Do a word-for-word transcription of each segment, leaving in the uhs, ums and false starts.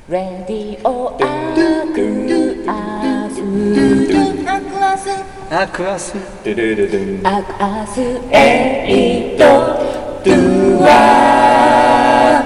レディオアクアスアクアスアクアスドゥドゥドゥドゥアクアスエイトドゥア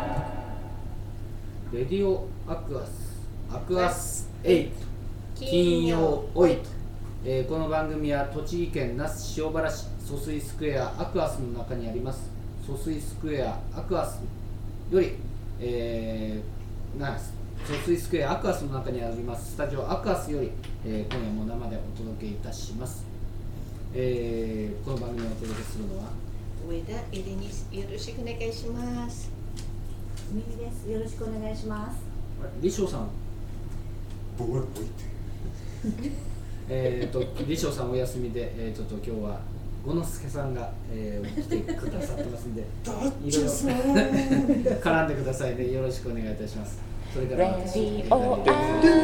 レディオアクアスアクアスエイト金曜オイト、えー、この番組は栃木県那須塩原市疎水スクエアアクアスの中にあります疎水スクエアアクアスより、えー、な疎水スクエアアクアスの中にありますスタジオアクアスより、えー、今夜も生でお届けいたします、えー、この番組をお届けするのは上田エレニス、よろしくお願いします。 みみです。よろしくお願いします。 李翔さん僕は置いてえーと李翔さんお休みで、えー、ちょっと今日は五之助さんが、えー、来てくださってますんでいろいろ絡んでくださいね。よろしくお願いいたします。それから私、えー、文明で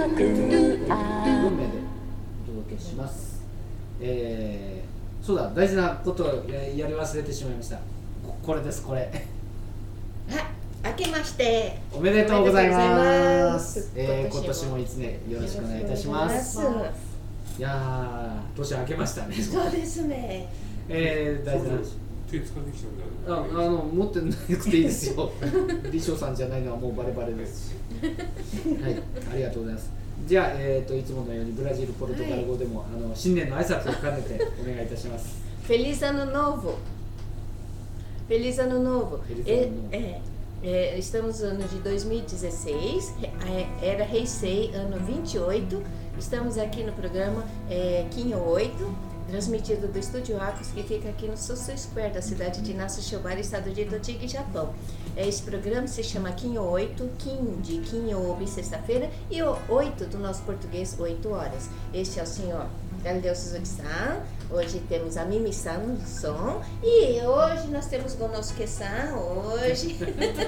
お届けします、えー、そうだ、大事なことを や, やり忘れてしまいました。 こ, これですこれあ、明けましておめでとうございます。 おめでとうございます。 えー、今年も一年よろしくお願いいたします。いやー、年明けましたね。 そうですね。 えー、大事な手使ってきたんだ。 ああの持ってなくていいですよ。李翔さんじゃないのはもうバレバレですし。はい、ありがとうございます。じゃあ、えーと、いつものようにブラジル、ポルトガル語でも、はい、あの新年の挨拶を兼ねてお願いいたします。 Feliz Ano Novo. Feliz Ano Novo. Feliz É, Ano Novo. é, é, estamos no ano de dois mil e dezesseis, era Heisei, ano vinte e oito. Estamos aqui no programa é, Kinho oito, transmitido do Estúdio Acos, que fica aqui no Sosu Square, da cidade de Nasu Shiobara, estado de Tochigi, Japão. Esse programa se chama Kinho oito, Kin de Kinyobi, sexta-feira, e o oito do nosso português, oito horas. Este é o senhor Galileu Suzuki-san. Hoje temos a Mimi-san no som. E hoje nós temos Gonosuke-san, hoje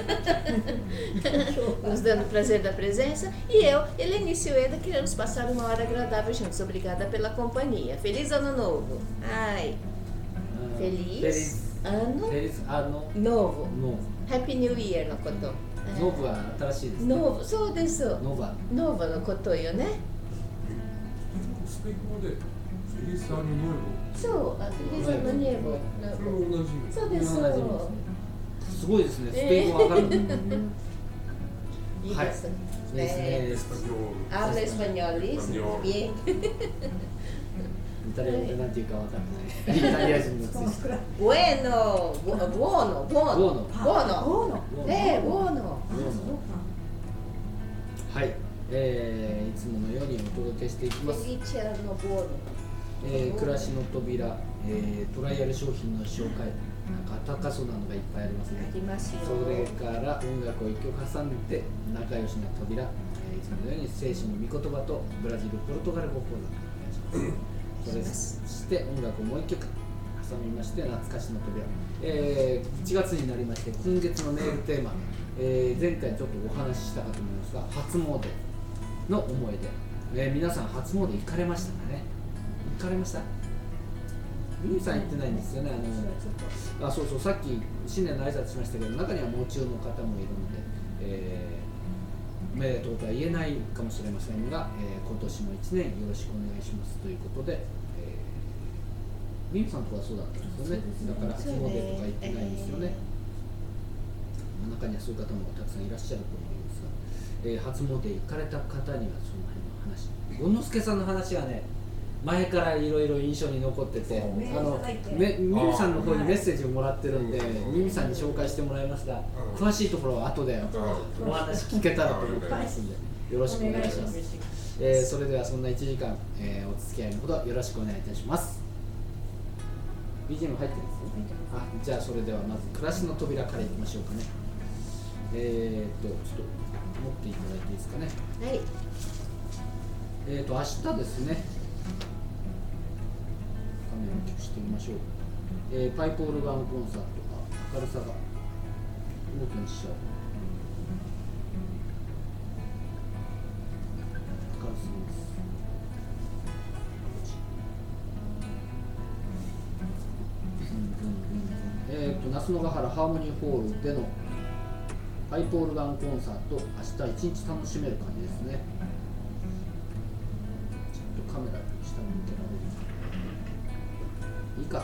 nos dando o prazer da presença. E eu, Helenice Ueda, queremos passar uma hora agradável juntos. Obrigada pela companhia. Feliz Ano Novo. Ai, Ah, feliz, feliz Ano Feliz Ano Novo. Novo. Happy New Year のこと。 ノブは新しいですね。 ノブ、そうです。 ノバ。 ノブのことよね。 スペイン語でフェリスアノノイそう、あ、フェリスアノニエボ。 ボ。それも同じ。 そうです。 同じですすごいですね。スペイン語わかる。 いいですいいですね。 スタジオ。 Habla español, Español. bien. イタリア語でなんていうかわかんない。イタリア人のついて。 Bueno, bu- buono, buono, Buono. buono. おーの。 Eh, buono. はい、えー、いつものようにお届けしていきます。 Felice anno buono. えー、暮らしの扉、えー、トライアル商品の紹介、なんか高そうなのがいっぱいありますね。 ありますよ。 それから音楽を一曲挟んで仲良しな扉、えー、いつものように聖書の御言葉とブラジル、ポルトガル語講座お願いします。それそして音楽をもう一曲挟みまして懐かしの扉、えー、いちがつになりまして今月のメールテーマ、えー、前回ちょっとお話ししたかと思いますが初詣の思い出、えー、皆さん初詣行かれましたかね。行かれました？ミミさん行ってないんですよね。あのあ、そうそう、さっき新年の挨拶しましたけど中には喪中の方もいるので、えー、おめでとうとは言えないかもしれませんが、えー、今年もいちねんよろしくお願いしますということで、えー、ミミさんとかそうだったんですよね。だから初詣とか行ってないんですよね。中にはそういう方もたくさんいらっしゃると思いますが、えー、初詣行かれた方にはその辺の話、権之助さんの話はね前からいろいろ印象に残ってて、あのめミミさんの方にメッセージをもらってるんで、ミミさんに紹介してもらいますが、詳しいところは後でお話聞けたらと思ってますんで、よろしくお願いします。えー、それではそんないちじかん、えー、お付き合いのほどよろしくお願いいたします。ビージーエム 入ってるんですね。あ、じゃあそれではまず暮らしの扉からいきましょうかね。えーっと、ちょっと持っていただいていいですかね。 はい。 えーっと、明日ですね。画面を大きくしてみましょう。えー、パイプオルガンコンサートが明るさが大きにしちゃう。明るすぎます。えーと、那須野ヶ原ハーモニーホールでのパイプオルガンコンサート、明日一日楽しめる感じですね。ちょっとカメラ下に向けられるいいか。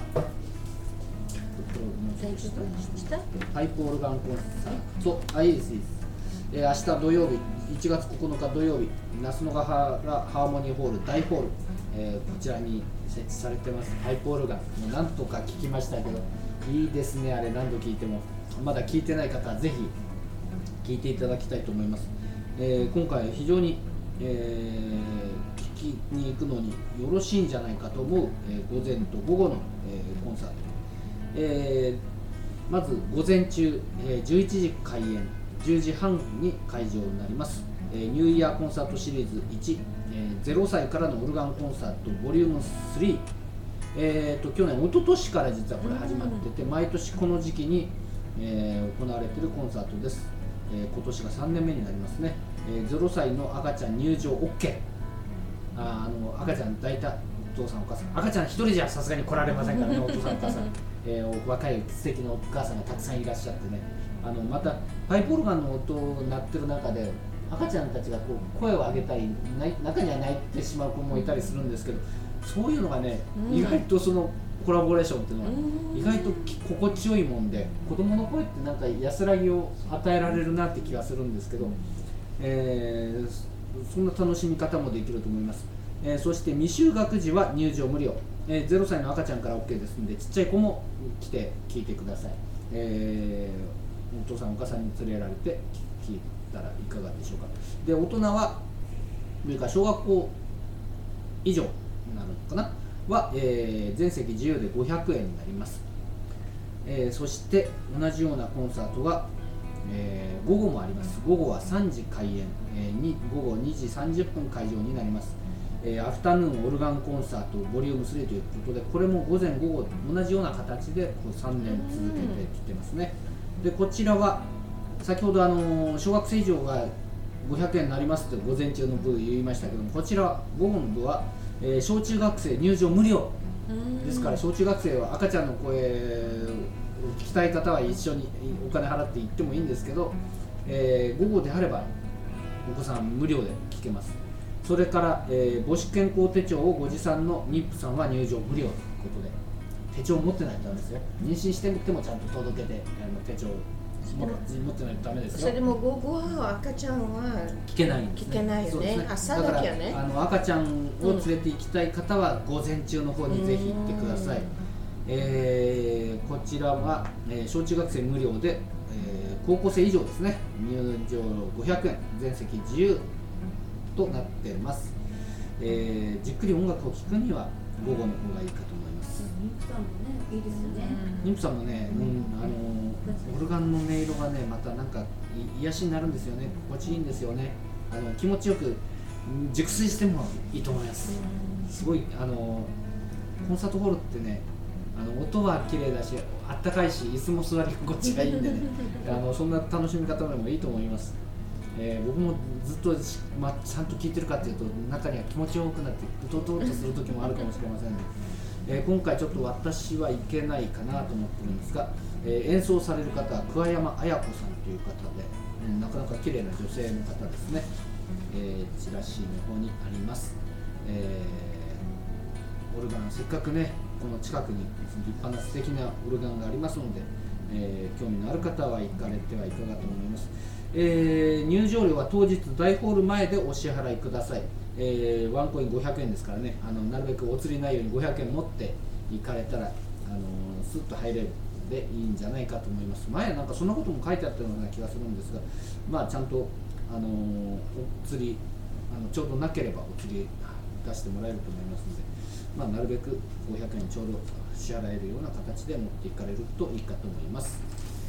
パイプオルガンコンサート、あ、いいですいいです、えー、明日土曜日いちがつここのか土曜日、那須野ヶ原ハーモニーホール大ホール、えー、こちらに設置されてますパイプオルガン、もうなんとか聞きましたけどいいですね。あれ何度聞いても、まだ聞いてない方はぜひ聞いていただきたいと思います。えー、今回非常に、えー、聞きに行くのによろしいんじゃないかと思う、えー、午前と午後の、えー、コンサート、えー、まず午前中、えー、じゅういちじ開演、じゅうじはんに会場になります。えー、ニューイヤーコンサートシリーズいち、えー、ゼロさいからのオルガンコンサートボリュームスリー、えー、と去年、一昨年から実はこれ始まってて、毎年この時期に、えー、行われているコンサートです。えー、今年がさんねんめになりますね。えー、ゼロさいの赤ちゃん入場 OK、 ああの赤ちゃん抱いたお父さんお母さん、赤ちゃん一人じゃさすがに来られませんからね、お父さんお母さん、えー、若い素敵なお母さんがたくさんいらっしゃってね、あのまたパイプオルガンの音を鳴ってる中で赤ちゃんたちがこう声を上げたり、中には泣いてしまう子もいたりするんですけど、そういうのがね、うん、意外とそのコラボレーションっていうのは意外と心地よいもんで、子供の声ってなんか安らぎを与えられるなって気がするんですけど、えー、そんな楽しみ方もできると思います。えー、そして未就学児は入場無料、えー、ゼロさいの赤ちゃんから OK ですので、ちっちゃい子も来て聞いてください。えー、お父さんお母さんに連れられて聞いたらいかがでしょうか。で、大人はというか小学校以上になるのかなは、えー、全席自由でごひゃくえんになります。えー、そして同じようなコンサートが、えー、午後もあります。午後はさんじ開演、えー、に午後にじさんじゅっぷん会場になります。えー、アフタヌーンオルガンコンサートボリュームスリーということで、これも午前午後同じような形でこうさんねん続けてきてますね。で、こちらは先ほどあの小学生以上がごひゃくえんになりますと午前中の部言いましたけども、こちら午後の部は、えー、小中学生入場無料ですから、小中学生は赤ちゃんの声を聞きたい方は一緒にお金払って行ってもいいんですけど、えー、午後であればお子さん無料で聞けます。それから、えー、母子健康手帳をご持参の妊婦さんは入場無料ということで、手帳を持ってないとダメですよ。妊娠してみてもちゃんと届けて、あの手帳を持ってないとダメですよ。 それも午後は赤ちゃんは聞けないんですね。 聞けないよね。ね、朝だけはね。 あの赤ちゃんを連れて行きたい方は午前中の方にぜひ行ってください。えー、こちらは、えー、小中学生無料で、えー、高校生以上ですね、入場ごひゃくえん、全席自由となっています。えー、じっくり音楽を聴くには午後の方がいいかと思います。 妊婦さんもね、いいですよね。 妊婦さんもね、うん、あのオルガンの音色がね、またなんか癒しになるんですよね。心地いいんですよね。あの気持ちよく熟睡してもいいと思います。すごいあのコンサートホールってね、あの音は綺麗だし、あったかいし、椅子も座り心地がいいんでね、あのそんな楽しみ方でもいいと思います。えー、僕もずっと、まあ、ちゃんと聴いてるかっていうと、中には気持ちよくなってうとうとうとする時もあるかもしれませんので、えー、今回ちょっと私はいけないかなと思ってるんですが、えー、演奏される方は桑山綾子さんという方で、うん、なかなか綺麗な女性の方ですね。えー、チラシの方にあります。えー、オルガン、せっかくねこの近くに立派な素敵なオルガンがありますので、えー、興味のある方は行かれてはいかがと思います。えー、入場料は当日大ホール前でお支払いください。えー、ワンコインごひゃくえんですからね、あのなるべくお釣りないようにごひゃくえん持って行かれたら、あのスッと入れるでいいんじゃないかと思います。前なんかそんなことも書いてあったような気がするんですが、まあちゃんと、あのお釣りあのちょうどなければお釣り出してもらえると思いますので、まあ、なるべくごひゃくえんちょうど支払えるような形で持っていかれるといいかと思います。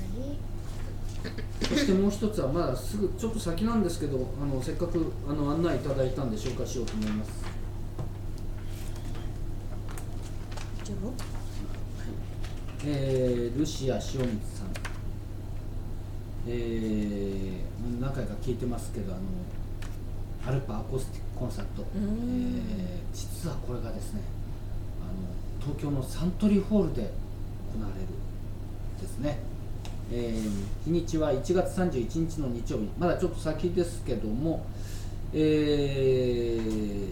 そしてもう一つはまだすぐちょっと先なんですけど、あのせっかくあの案内いただいたんで紹介しようと思います。えー、ルシア塩光さん、えー、何回か聞いてますけど、あのアルパアコースティックコンサート、えー、実はこれがですね、あの東京のサントリーホールで行われるですね。 えー日にちはいちがつさんじゅういちにちの日曜日、まだちょっと先ですけども、えー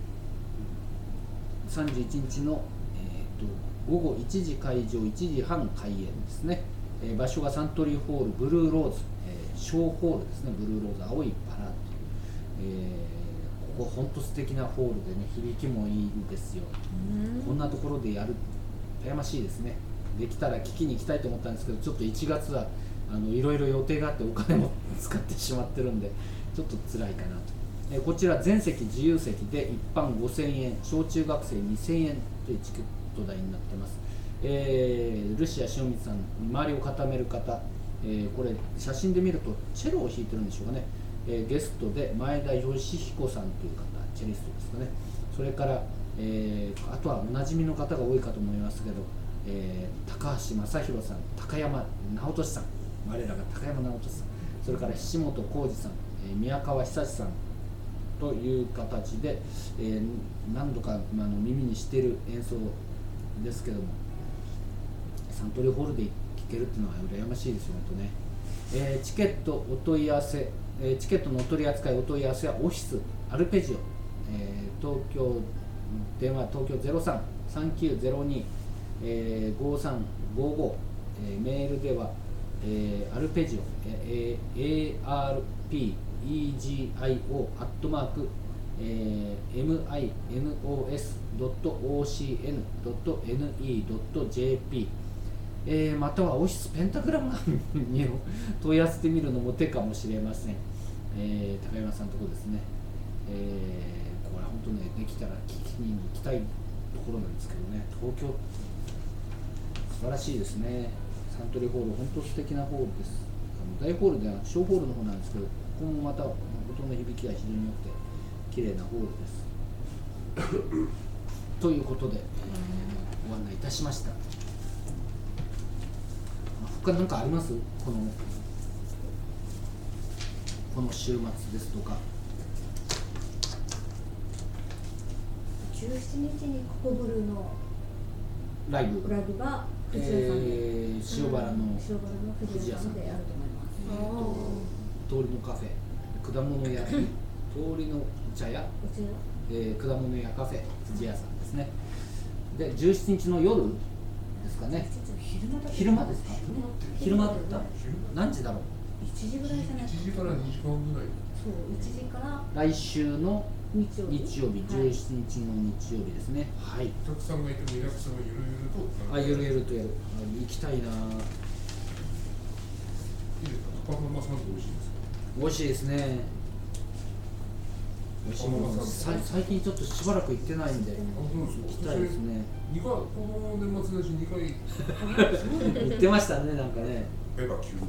さんじゅういちにちの、えー、と午後いちじ開場、いちじはん開演ですね。えー場所がサントリーホールブルーローズ、えーショーホールですね。ブルーローズ青いバラという、えーここ本当素敵なホールでね、響きもいいんですよ。こんなところでやる、羨ましいですね。できたら聞きに行きたいと思ったんですけど、ちょっといちがつはあのいろいろ予定があってお金も使ってしまってるんで、ちょっと辛いかなと。えーこちら全席自由席で一般ごせんえん、小中学生にせんえんというチケット代になってます。えールシア塩光さん、周りを固める方、えーこれ写真で見るとチェロを弾いてるんでしょうかね。えーゲストで前田義彦さんという方、チェリストですかね。それから、えーあとはおなじみの方が多いかと思いますけど、えー高橋正宏さん、高山直俊さん、我らが高山直俊さん、それから菱本浩二さん、えー宮川久志さんという形で、えー何度か、まあ、あの耳にしている演奏ですけども、サントリーホールで聴けるっていうのは羨ましいですよ、本当ね。えーチケットお問い合わせ、えーチケットのお取り扱いお問い合わせはオフィスアルペジオ、えー東京電話東京 ゼロさん さんきゅうゼロに ごさんごご、えーメールでは、えーアルペジオ、えー エーアールピーイージーアイオー アットマーク、えー、エムアイエヌオーエスドットオーシーエヌドットエヌイードットジェーピー、えー、またはオフィスペンタグラムに問い合わせてみるのも手かもしれません。えー、高山さんのところですね。えー、これは本当ね、できたら聞きに行きたいところなんですけどね、東京素晴らしいですね。サントリーホール、本当素敵なホールです。あの大ホールでは小ホールの方なんですけど、ここもまた音の響きが非常に良くて綺麗なホールですということで、えー、ご案内いたしました。他何かあります？このこの週末ですとか。 じゅうしちにちにココブルのライブライブが藤谷さんで、 えー、塩原の塩原の藤谷さんでやると思います。 通りのカフェ、果物屋、通りの茶屋、 うちのえー、果物屋カフェ藤屋さんですね。でじゅうしちにちの夜ですかね。 昼間だ昼間ですか？昼間だった？ 昼何時だろう？ いちじぐらいじゃないいちじからにじかんぐらい。 そういちじから来週の日曜日日曜日、じゅうしちにちの日曜日ですね。はい。 お客さんがいてもいなくてもゆるゆると。 あ、ゆるゆるとやる。あ、行きたいな。 いいですか？高浜さんって美味しいですか？ 美味しいですね。美味しいもの。さ最近ちょっとしばらく行ってないんで、 あ、そうです行きたいですね。 二回、この年末年始にかい行ってましたね、なんかね。 ベガ弓道。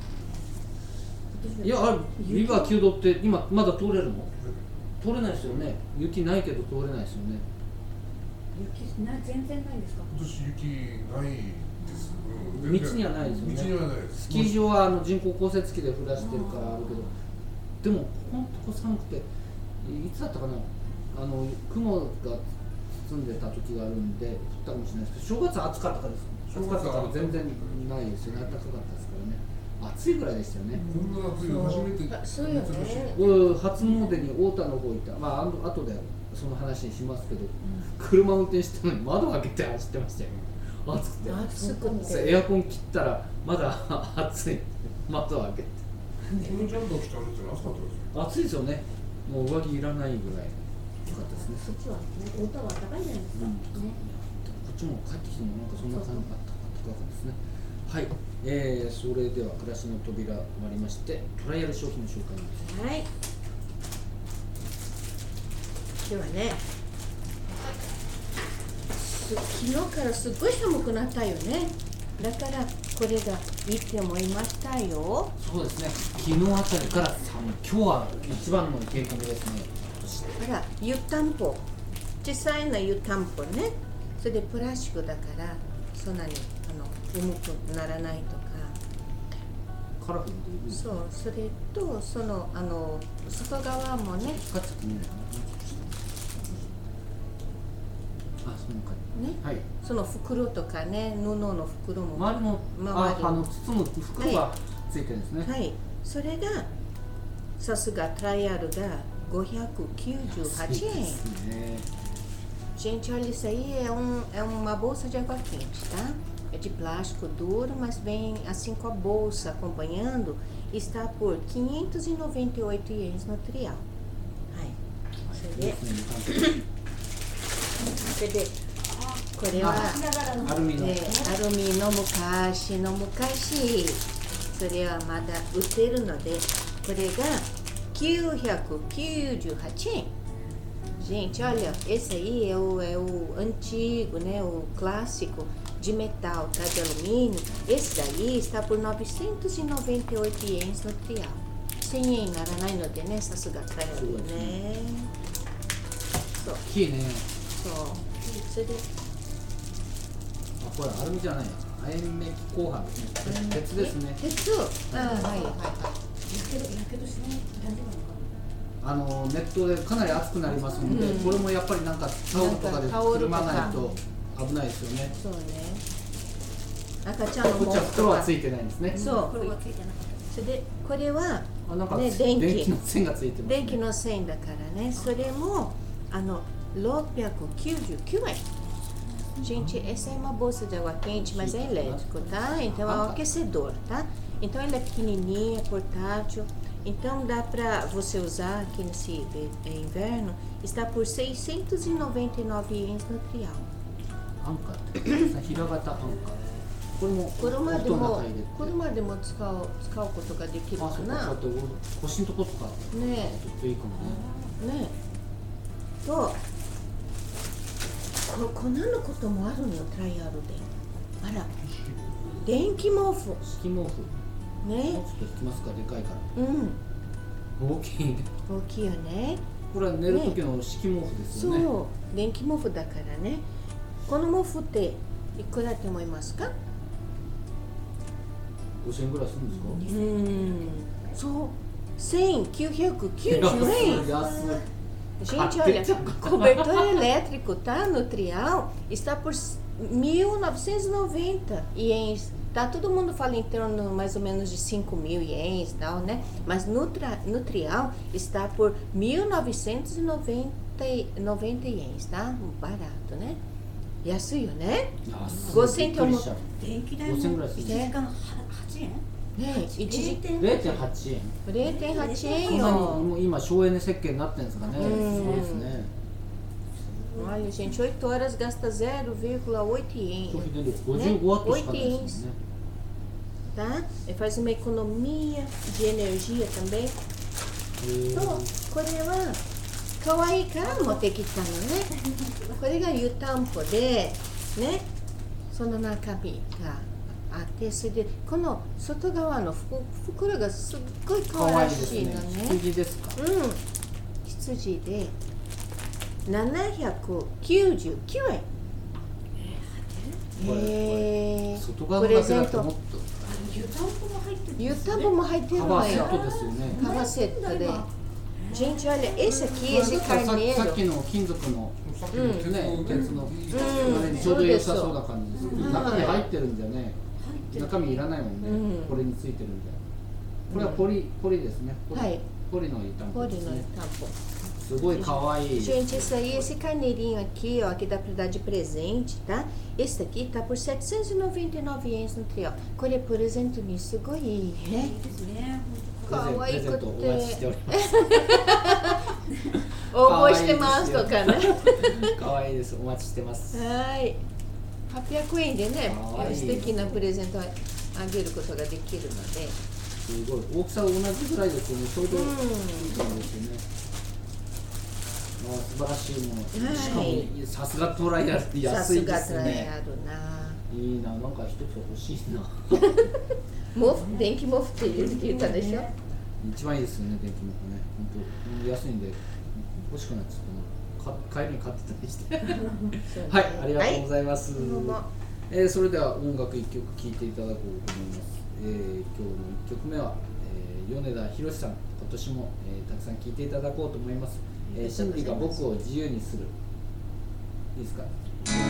いや、あれ、リバー弓道って今まだ通れるの？通れないですよね。雪ないけど通れないですよね。 雪な全然ないんですか？ 今年雪ないです。うん道にはないですよね。 道にはないです。 スキー場はあの人工降雪機で降らしてるからあるけど、でもほんとこ寒くて、いつだったかな、あの雲が包んでた時があるんで降ったかもしれないですけど、正月暑かったからです。暑かったから全然ないですよね。暖かかったですからね。暑いぐらいでしたよね。 こんな暑いの初めて。 あそうよね俺初詣に太田の方行った、まああの後でその話にしますけど、車運転してたのに窓開けて走ってましたよ。暑くて。 暑くてエアコン切ったらまだ暑い。窓開けて。 このジャンプを着たのって暑かったですよ。 暑いですよね。もう上着いらないぐらい良かったですね。 そっちはね、太田は高いじゃないですか。 うんね。 こっちも帰ってきてもなんかそんな感じだったかったですね。はい、えー、それでは暮らしの扉終わりまして、トライアル商品の紹介にです。 はい。今日はね、す昨日からすっごい寒くなったよね。だからこれがいいって思いましたよ。 そうですね。昨日あたりから寒い。今日は一番の冷え込みですね。 ほら、湯たんぽ、小さいの湯たんぽね。それでプラスチックだからそんなにあの重くならないとか。 カラフルでいいですね。 そう、それとそのあの外側もね。 光っちゃって見えないかな。あ、 ね、 はい。 その袋とかね、布の袋も周りも周りああの包む袋がついてるんですね。 はい、それがさすがトライアルがごひゃくきゅうじゅうはちえん。 ですね。 Gente, olha, isso aí é, um, é uma bolsa de água quente, tá? É de plástico duro, mas vem assim com a bolsa acompanhando. Está por quinhentos e noventa e oito ienes no trial. Ai, você vê? それでこれはアルミの。 ね、アルミの昔の昔それはまだ売ってるのでこれがきゅうひゃくきゅうじゅうはちえん。Gente, olha, esse aí é o, é o antigo, né, o clássico de metal, tá, de alumínio. Esse daí está por novecentos e noventa e oito ienes no trial. せんえんにならないのでね、さすが買えるね。そう、 大きいね。 そう。それであ、これアルミじゃない。亜鉛メッキ鋼板ですね。鉄ですね。 鉄。あ、はいはいはい。 やけどやけどしない大丈夫なのかあのネットでかなり熱くなりますので、 うんこれもやっぱりなんかタオルとかでなんかタオルくるとかまないと危ないですよね。 そうね。赤ちゃんの毛こっちは布とか。 袋はついてないんですね。 そうな。袋がついてなかったそれでこれはあ、なんか、 ね、電気電気の線がついてますね。 電気の線だからね。それもあのろっぴゃくきゅうじゅうきゅうえん。Gente, essa é uma bolsa de água quente, mas é elétrico, tá? Então é um aquecedor, tá? Então ele é pequenininho, é portátil. Então dá pra você usar aqui nesse inverno. Está por seiscentos e noventa e nove ienes no trial. アンカーって平型アンカー。これも車でも音の中入れて。 車でも使う使うことができるあ、 かそうか。 な。 ちょっと腰のとことかねちょっといいかもね。 え、ねえ。とここんなのこともあるのよ、トライアルで。あら、電気毛布敷毛布。もうね。 ちょっと引きますか、でかいから。 うん、 大きいね。 大きいよね。 これは寝る時の敷毛布ですよね。 そう、電気毛布だからね。この毛布っていくらって思いますか？ ごせんえんぐらいするんですか？ うん、そう、せんきゅうひゃくきゅうじゅうえん。 安い。 Gente, olha, cobertor elétrico, tá? No trial está por mil novecentos e noventa ienes. Tá? Todo mundo fala em torno mais ou menos de cinco mil ienes e tal, né? Mas no, tra no trial está por mil novecentos e noventa ienes, tá? Barato, né? 安いよね。ごせんえんと思う。 電気代もごせんぐらいするいちじかんはちえんね、いちじゼロてんはちえん。 れいてんはちえんそんなによ。 もう今省エネ設計になってるんですかね。 うんそうですね。 Olha, gente, oito horas gasta zero vírgula oito 消 ienes, 費電力ごじゅうごワットしかないですもんね。 tá? E faz uma economia de energia também. へーと、これは可愛いから持ってきたのね。これが湯たんぽで、ね、その中身があって、それでこの外側のふ袋がすっごい可可愛愛らいですねしいの。ね。 羊ですか。 うん、羊でななひゃくきゅうじゅうきゅうえん。 これへー外側だけだともっと湯たんぽも入ってるん湯ですねたんぽも入ってるのカバーセットよ。 ですよね。 カバーセットで。Gente, olha, esse aqui, まあ esse だからささっ carneiro. きの金属のさっきのね、鉄の、 んちょうど良さそうな感じです。 うん中身入ってるんじゃね、 入ってる中身いらないもんね、 うんこれについてるんで。これはポリ、ポリですね。ポリはい。 ポリの湯たんぽ Olha です no ね。 tampo. すごい可愛い。 Gente, esse aí, esse carneirinho aqui, ó, que dá pra dar de presente, tá? Esse daqui tá por setecentos e noventa e nove ienes no trial. これプレゼントにすごいいいいね。 いですねプレゼン可愛くプレゼントお待ちしてております。 応募してますとかね。 可愛いです。お待ちしてます。 はい。はっぴゃくえんでねかわいい、 素敵なプレゼントをあげることができるので。 すごい。大きさ同じぐらいですよね。ちょうどいい感じですよね。まあ素晴らしいもの。 はいしかもさすがトライアルってさ安いすがですね。 トライアルな。 いいな、なんか一つ欲しいな。 毛布、電気毛布って言ったでしょ。 一番いいですよね、電気毛布ね。本当安いんで欲しくなっちゃったな。か帰りに買ってたりして。はい、ありがとうございます。 どうもえーそれでは音楽一曲聴いていただこうと思います。えー今日の一曲目は、えー米田博さん、今年も、えーたくさん聴いていただこうと思います。えー、真理が僕を自由にする。いいですか。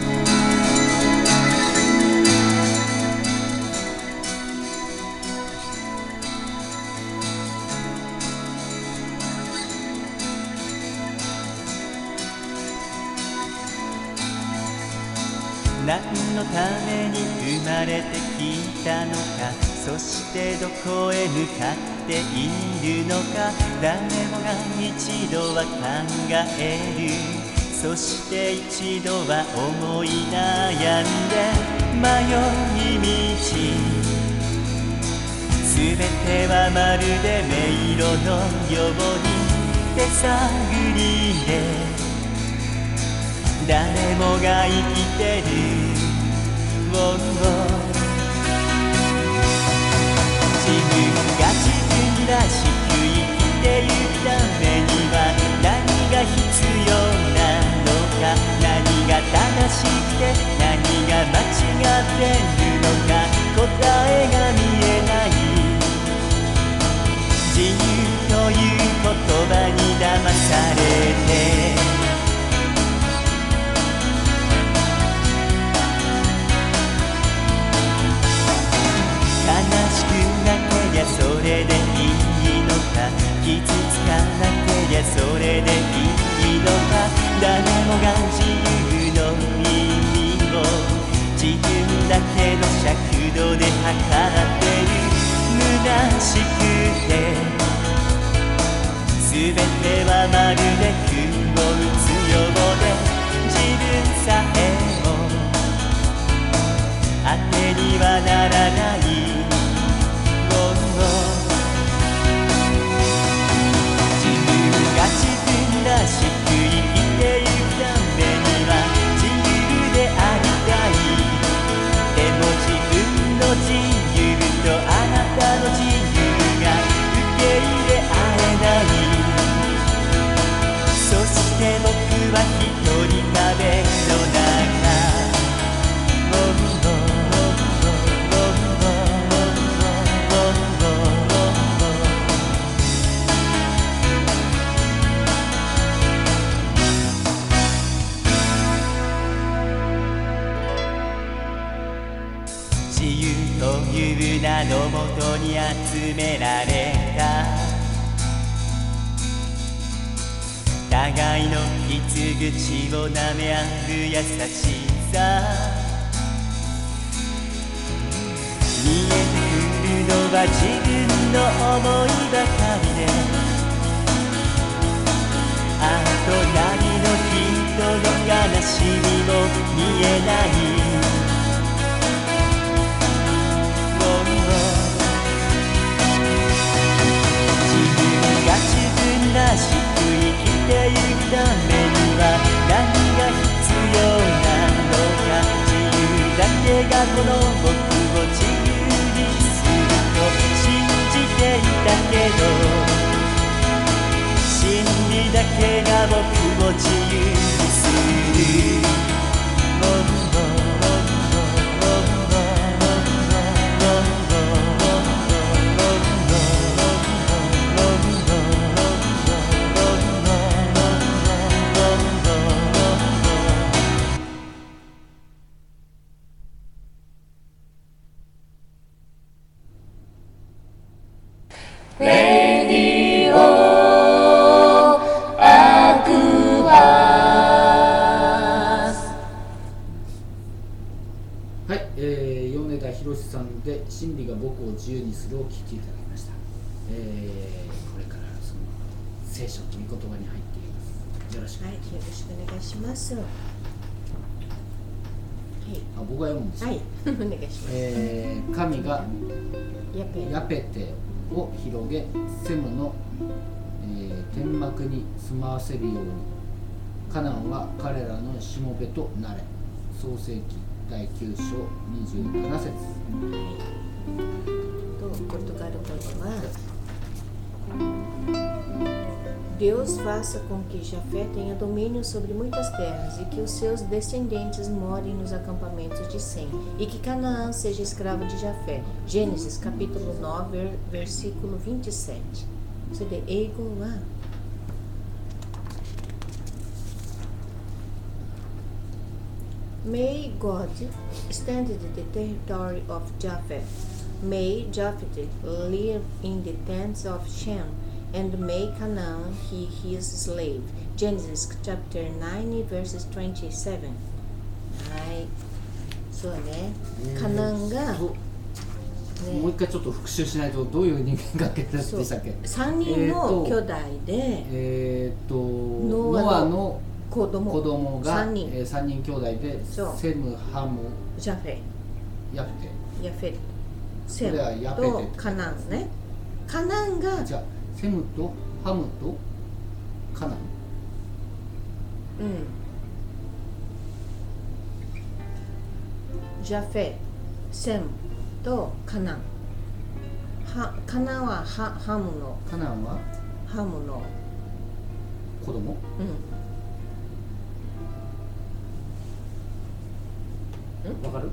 何のために生まれてきたのか、そしてどこへ向かっているのか、誰もが一度は考える。そして一度は思い悩んで迷い道、すべてはまるで迷路のように手探りで、誰もが生きてる、oh, oh 自分が自分らしく生きてゆくためには何が必要なのか、何が正しくて何が間違ってるのか、答えが見えない。自由という言葉に騙されて、悲しくなけりゃそれでいいのか、傷つかなけりゃそれでいいのか、誰もが自由の意味を自分だけの尺度で測ってる。虚しくて全てはまるで雲を打つようで、自分さえも当てにはならない。自分らしく生きてゆくためには自由でありたい。でも自分の自由とあなたの自由が受け入れ合えない。そして僕は一人壁の中、自由という名のもとに集められた互いの傷口を舐め合う優しさ、見えてくるのは自分の思いばかりで、あ隣の人の悲しみも見えない。自分らしく生きてゆくためには何が必要なのか、自由だけがこの僕を自由にすると信じていたけど、真理だけが僕を自由にする。 レディオアクアス。 はい、えー、米田博さんで「真理が僕を自由にする」を聴いていただきました。えー、これからその聖書と御言葉に入っています。よろしくおはい、よ願いします。 ろしくお願いします。はい、 あ、僕が読むんですよ。 はい、お願いします。 えー、神がやっぱりヤペテを広げ、セムの、えー、天幕に住まわせるように、カナンは彼らのしもべとなれ。創世記だいきゅう章にじゅうなな節。 do Portugal continuar. Deus faça com que Jafé tenha domínio sobre muitas terras e que os seus descendentes morem nos acampamentos de Sem, e que Canaã seja escravo de Jafé. Gênesis capítulo nove, versículo vinte e sete. Você lê Eigo lá? May God stand the territory of Japheth. May Japheth live in the tents of Shem, and may Canaan he his slave. Genesis chapter nine, verses twenty-seven. はい。 そうね。 えーカナンが、 そうね、 もう一回ちょっと復習しないと、どういう人間関係でしたっけ？ さんにんの兄弟で、 えー、っとノアのノアの子供子供がさんにん、 えー、さんにん兄弟で、 そうセム、ハム、 ジャフェ、 ヤフテ。 ヤフェ、セムこれはヤフェとテカナンね。カナンが、 じゃあセムとハムとカナン。 うん、ジャフェ、セムとカナン。はカナンはハハムのカナンはハムの、 子供。 うん、 わかる？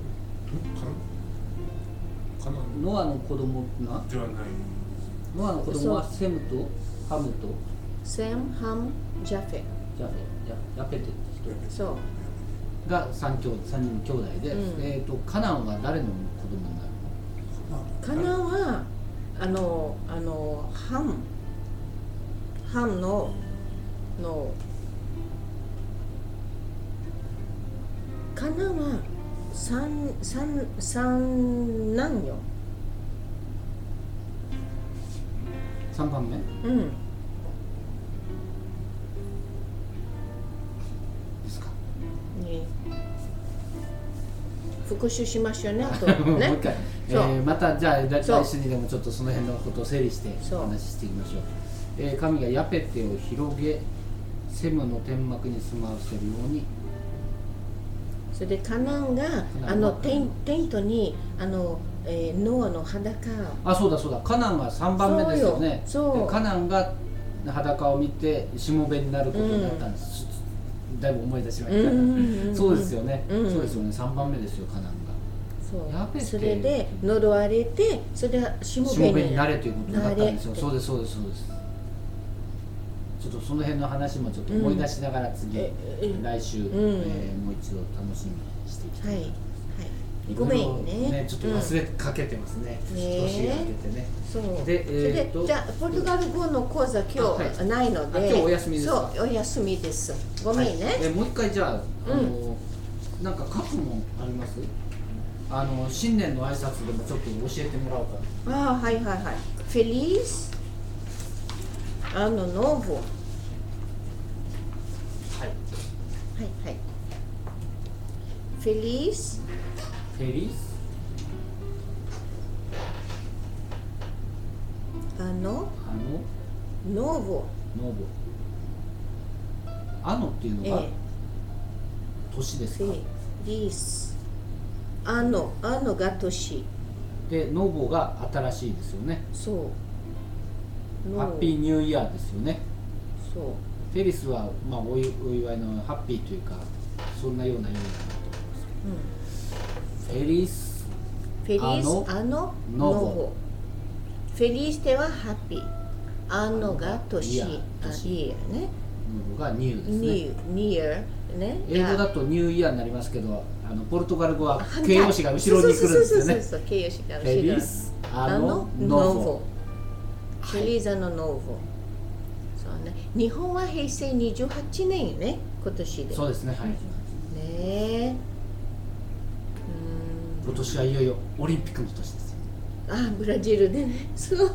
かなノアの子供がではない。 ノアの子供はセムとハムとセム、ハム、ジャフェ。 ジャフェ、ヤヤペテって人そう。 が三兄三人兄弟で、 うんえっ、とカナンは誰の子供になるの？ カナンはあのあのハムハムののカナンは三三三男よ。 三番目でうん。 すか？ ね、復習しましょうね。あともうね。 一回、えそうー、またじゃあ来そう週にでもちょっとその辺のことを整理してそうお話ししていきましょう。えー、神がヤペテを広げ、セムの天幕に住まわせるように。 それでカナンがナンはあのテンテントにあの、えー、ノアの裸。 あ、そうだそうだ、カナンがさんばんめですよね。 そうよそうでカナンが裸を見てしもべになることになったんです、うん、だいぶ思い出しました、 うんうんうんうん、 そうですよね、 うん、 そうですよね、さんばんめですよ、カナンが。 そうやべてそれで呪われて、それはしもしもべになれということになったんですよ。 なれそうですそうですそうです。ちょっとその辺の話もちょっと思い出しながら次、 うんええ来週、 んえーもう一度楽しみにしていきたはいいとはい思います。 ごめんね。 ちょっと忘れかけてますね。 うん年が明けてね。 そう。 でそれえーとでじゃあポルトガル語の講座今あはい日ないので、 あ今日お休みですか？ そうお休みです。ごめんね。 はいえーもう一回じゃあ、あのうんなんか過去もあります？あの新年の挨拶でもちょっと教えてもらおうか。 ああはいはいはい。Feliz Ano Novo。 はい。 はいはい。Feliz フェリス Ano あの Novo。 ノボ。あのっていうのがえ年ですか？ Feliz Ano Ano が年。 でノボが新しいですよね。 そう。 ハッピーニューイヤーですよね。 そう。 フェリスはまあおいお祝いのハッピーというかそんなような意味だなと思います。フェリス Feliz Ano Ano Novo Novo。Feliz ではハッピー。Ano が年。 Year あ、 年 Year ね。 ノボがニューですね。 New Year ね。 英語だとニューイヤーになりますけど、あのポルトガル語は反対形容詞が後ろに来るんですよね。 そうそうそうそう形容詞が後ろフェに。 リスアあノのノノボボ。フェリーザのノボ。そうね。日本は平成にじゅうはちねんよね、今年で。 そうですね。はい。 ねえ。う今年はいよいよオリンピックの年ですよ。 ーん。あ、ブラジルでね。そう。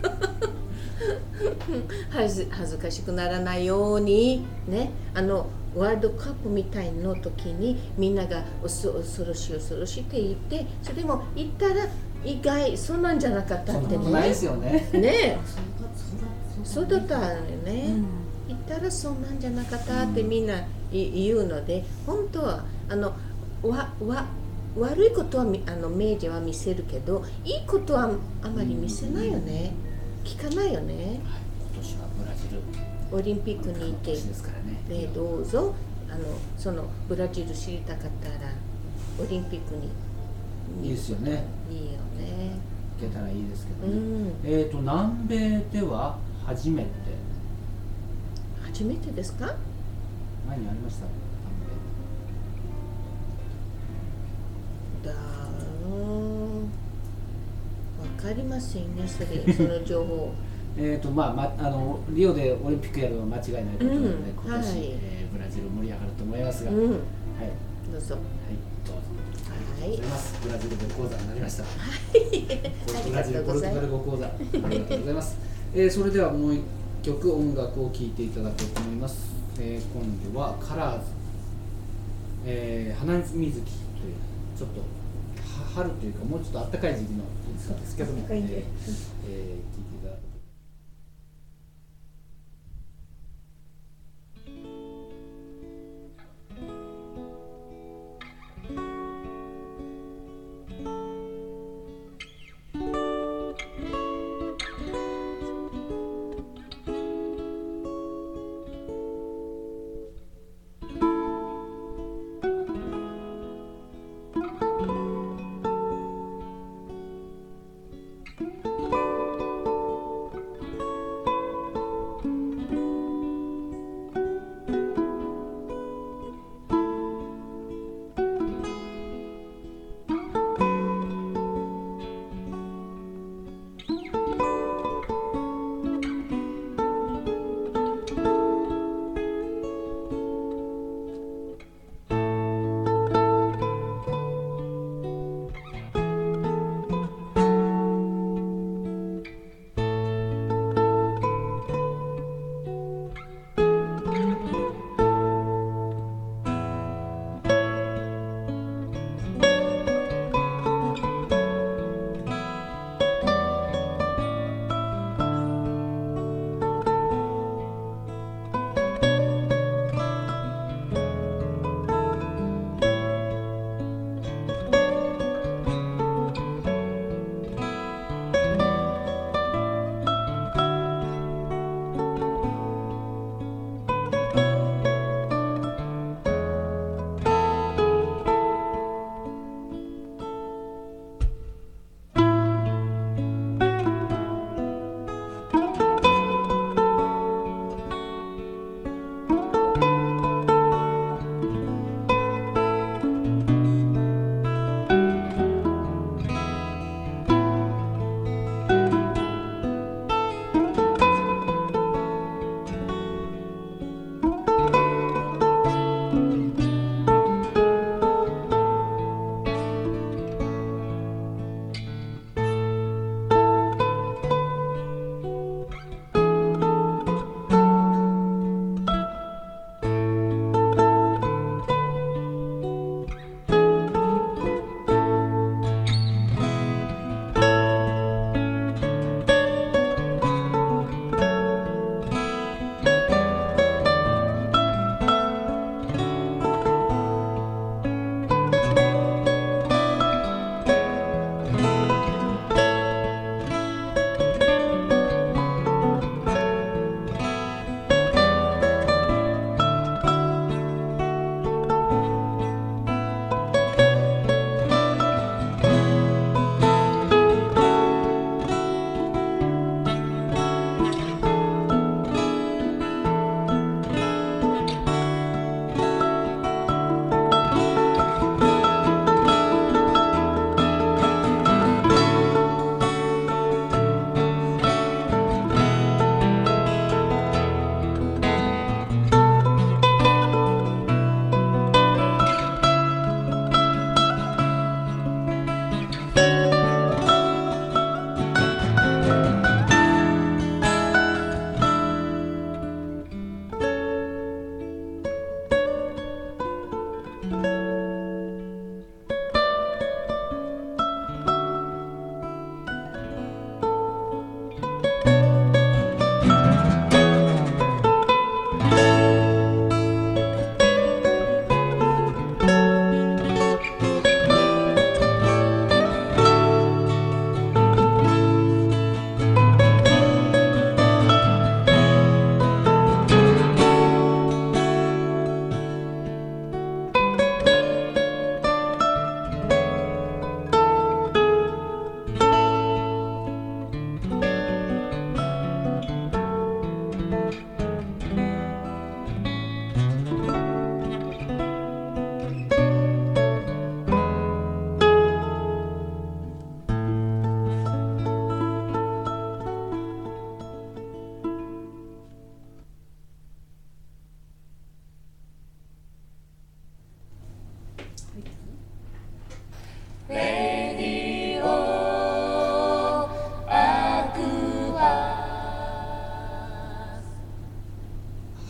恥ず恥ずかしくならないようにね。あのワールドカップみたいの時にみんなが恐恐ろしい恐ろしいって言って、それも言ったら意外そうなんじゃなかったそんってね。 なことないですよね。 ねえ。そうだったよね、言ったらそうなんじゃなかったってみんない言うので、本当はあのわわ悪いことはみあの明治は見せるけど、いいことはあまり見せないよね、聞かないよね。 はい、今年はブラジルオリンピックにいて、 年ですからね。 でどうぞあのそのブラジル知りたかったらオリンピックにいいですよね。 いいよね。 いけたらいいですけどね。 うん、 えっと南米では初めて初めてですか？ 何ありました？ だーん、わかりませんね、それその情報。 えっとまあ、まあのリオでオリンピックやるのは間違いないことなので、 うん今年、 はいえーブラジル盛り上がると思いますが、 うん、 はい、はい、 どうぞ。 どうぞ。 はい。 とうございます。ブラジル語講座になりました。 あブラりがジルポルトガとうございます。 ル語講座ありがとうございます。えー、それではもう一曲音楽を聴いていただこうと思います。えー、今度はカラーズ、えー、花水木というちょっとは春というかもうちょっと暖かい時期の歌ですけども、えーえー、聴いていただこうと思います。 「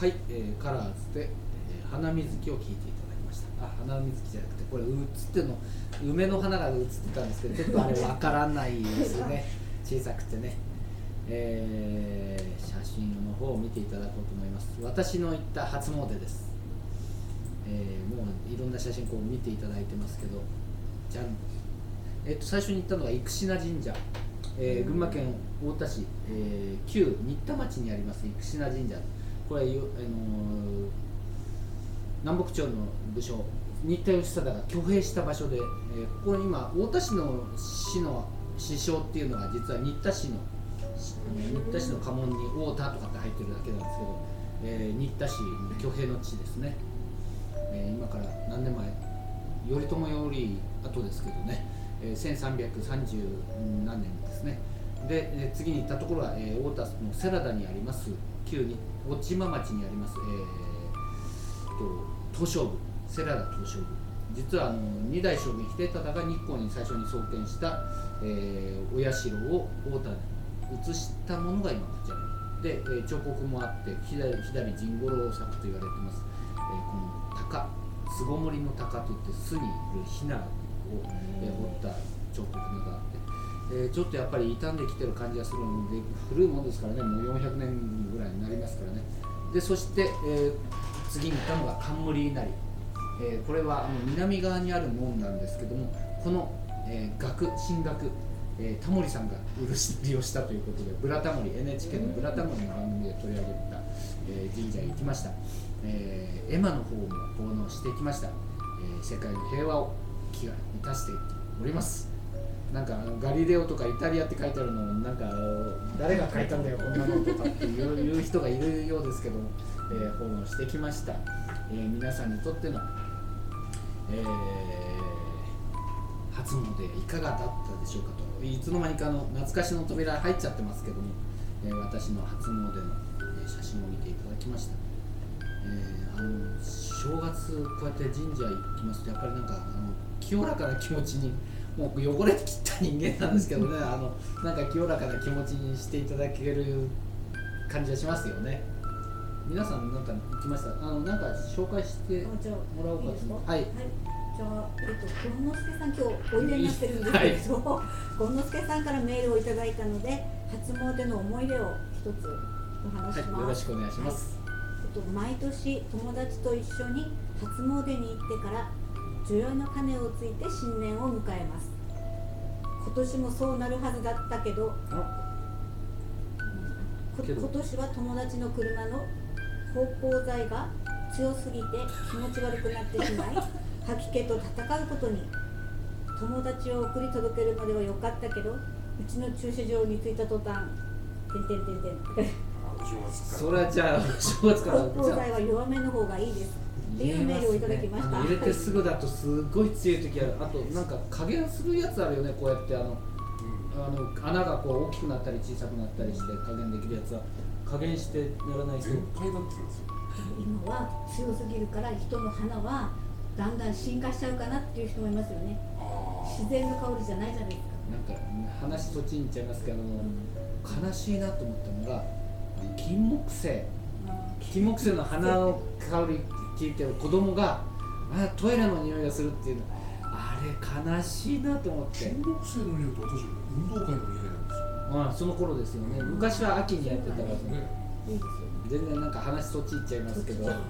はい、えー、カラーズで、えー、花水木を聴いていただきました。あ、花水木じゃなくて、これ映っての梅の花が映ってたんですけど、ちょっとあれわからないですよね。小さくてね、えー、写真の方を見ていただこうと思います。私の行った初詣です。えー、もういろんな写真こう見ていただいてますけど、じゃん、えっと最初に行ったのが生品神社、えー、群馬県太田市、えー、旧新田町にあります生品神社。これ、あのー、南北朝の武将新田義貞が挙兵した場所で、えー、ここ今太田市の市の市章っていうのが実は新田市の新田市の家紋に太田とかって入ってるだけなんですけど、えー、新田市の挙兵の地ですね。えー、今から何年前、頼朝より後ですけどね、えー、せんさんびゃくさんじゅう何年ですね。で、えー、次に行ったところは、えー、太田の世良田にあります旧に落島町にあります、えー、と東照宮、世良田東照宮。実はあの二代将軍秀忠が日光に最初に創建した、えー、お社を太田に移したものが今こちらで、えー、彫刻もあって左左甚五郎作と言われています。えー、この鷹、巣ごもりの鷹といって巣にいるヒナを、えー、彫った彫刻があって、えー、ちょっとやっぱり傷んできてる感じがするので、古いものですからね、もうよんひゃくねんぐらいになりますからね。でそして、えー、次に行ったのが冠稲荷、えー、これはあの南側にある門なんですけども、この、えー、学進学、えー、タモリさんが利用したということで、ブラタモリ エヌエイチケー のブラタモリの番組で取り上げた、えー、神社へ行きました。えー、絵馬の方も奉納してきました。えー、世界の平和を気が満たしております。なんかあのガリレオとかイタリアって書いてあるのをなんか誰が書いたんだよこんなのとかっていういう人がいるようですけども、えー、奉納してきました。えー、皆さんにとっての、えー、初詣いかがだったでしょうかと。いつの間にかの懐かしの扉入っちゃってますけども、えー、私の初詣の、えー、写真を見ていただきました。えー、あの正月こうやって神社行きますとやっぱりなんかあの清らかな気持ちに、もう汚れてきた人間なんですけどねあのなんか清らかな気持ちにしていただける感じがしますよね。皆さんなんか行きました？あのなんか紹介してもらおうかと。いいですか？はい。はい。 じゃあ、えっと、権之助さん今日おいでになってるんですけど、はい、権之助さんからメールをいただいたので初詣の思い出を一つお話します。 はい、よろしくお願いします。 はい、毎年友達と一緒に初詣に行ってから除夜の鐘をついて新年を迎えます。今年もそうなるはずだったけど、けど今年は友達の車の芳香剤が強すぎて気持ち悪くなってしまい吐き気と戦うことに。友達を送り届けるまでは良かったけど、うちの駐車場に着いた途端てんてんてんてんそれはじゃあ正月から芳香剤は弱めの方がいいですっていうメールをいただきました。 入れてすぐだとすごい強い時ある。あとなんか加減するやつあるよね。こうやってあの、うん、あの穴がこう大きくなったり小さくなったりして加減できるやつは加減してやらないと全開だってるんですよ。 今は強すぎるから人の花はだんだん進化しちゃうかなっていう人もいますよね。自然の香りじゃないじゃないですか。 なんか話そっちに行っちゃいますけど、うん、悲しいなと思ったのが金木犀、金木犀の花の香り聞いてる子供があトイレの匂いがするっていうの、あれ悲しいなと思って。 金木犀の匂いと私運動会の匂いなんですよ。 ああその頃ですよね。昔は秋にやってたからね。 いいですよ。 全然なんか話そっち行っちゃいますけど。初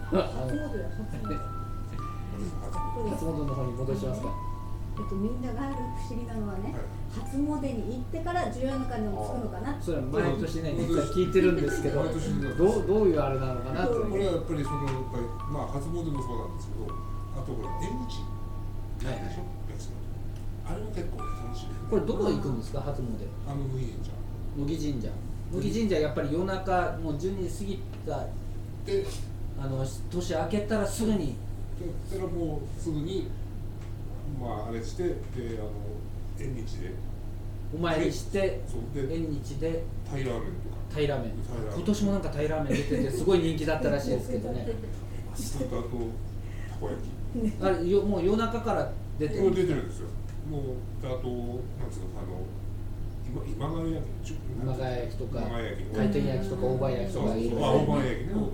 詣の方に戻しますか。 えっと、みんながある不思議なのはね、はい、初詣に行ってから除夜の鐘をつくのかな。 それは毎年ね、実は聞いてるんですけど、どうどういうあれなのかなと。 これはやっぱりそのやっぱりまあ初詣もそうなんですけど、あとこれ縁日ないでしょ。あれも結構楽しい。 これどこ行くんですか初詣？ あの乃木神社。 乃木神社。乃木神社やっぱり夜中もうじゅうにじ過ぎたで、あの年明けたらすぐに。 それはもうすぐに。まああれしてであの縁日でお参りして縁日でタイラーメンとかタイラーメン今年もなんかタイラーメン出ててすごい人気だったらしいですけどね。 あとたこ焼きあれよもう夜中から出てる出てるんですよ。もうあとなんつうのあの今今川焼き今川焼きとか回転焼きとか大判焼きとかいろいろ大判焼きね大判焼き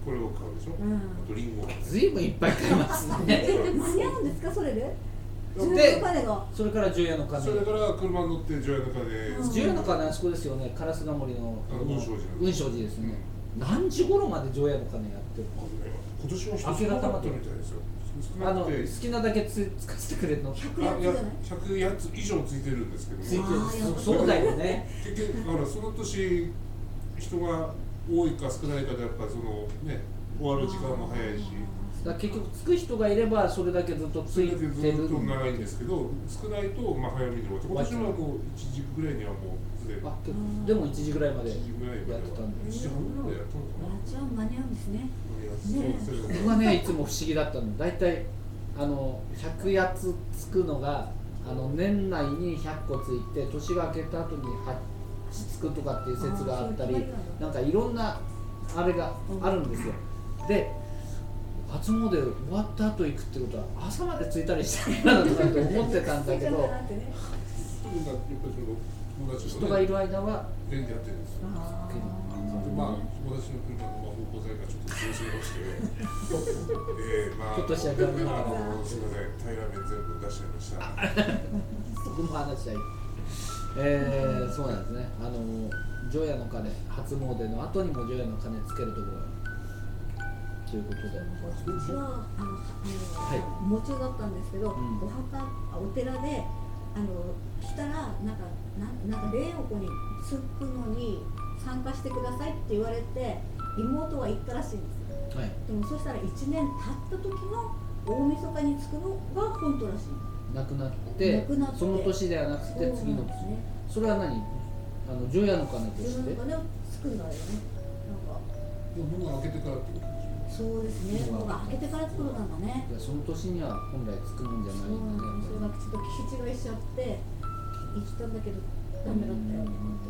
これを買うでしょ、 うんあとリンゴずいぶんいっぱい買いますねえ間に合うんですかそれでじゅうでよんかねがそれから十夜の鐘それから車に乗って除夜の鐘で、 うん十夜の鐘あそこですよね、烏ヶ森のあの雲昌寺の雲昌寺ですね、何時頃まで除夜の鐘やってるあのね今年は明け方までみたいですよ。少あの好なくてきなだけつつかせてくれるのついひゃくやつじゃないひゃくやつ以上ついてるんですけども、 てるあーやっぱそうだよね結局ほらその年人が多いか少ないかでやっぱそのね終わる時間も早いし、 だから結局つく人がいればそれだけずっとついてそれだけずるっと長いんですけど、少ないとまあ早めに終わって、今年はもういちじぐらいにはもうすでにあ結構でもいちじぐらいまでいちじぐらいまでやってたんでいちじはんぐらいまでやったのかな。 あじゃあ間に合うんですねねそうですね僕はねいつも不思議だったの、大体あのひゃくやつつくのがあの年内にひゃっこついて年が明けた後にはちつくとかっていう説があったり、なんかいろんなあれがあるんですよ。で初詣終わった後行くってことは朝までついたりしたらなとかって思ってたんだけどやっぱりその友達人がいる間は全然やってるんですよ。 あでまあ友達の車の方向剤がちょっと強すぎまして、えー、まあちょっとした残念ながらあのすみません、平ら面全部出しちゃいました。 僕も話したい。えー、そうなんですね。あの除夜の鐘、初詣の後にも除夜の鐘つけるところということで。 うちはあのはいあの喪中だったんですけど、 うんお墓あお寺であの来たらなんかなんなんか霊をこにつくのに参加してくださいって言われて妹は行ったらしいんですよ。 はい。 でもそしたらいちねん経った時の大晦日につくのが本当らしい。 亡くなって亡くなってその年ではなくて次のそうなんですね。 それは何？あの除夜の鐘として自分。の金をつくんだよね。なんかでも僕が開けてからってことでしょ。 そうですね。もう開けてからつくのなんだね。 いやその年には本来つくもんじゃないそうなんんで。 です。それがちょっと聞き違いしちゃって行ったんだけどダメだったよ。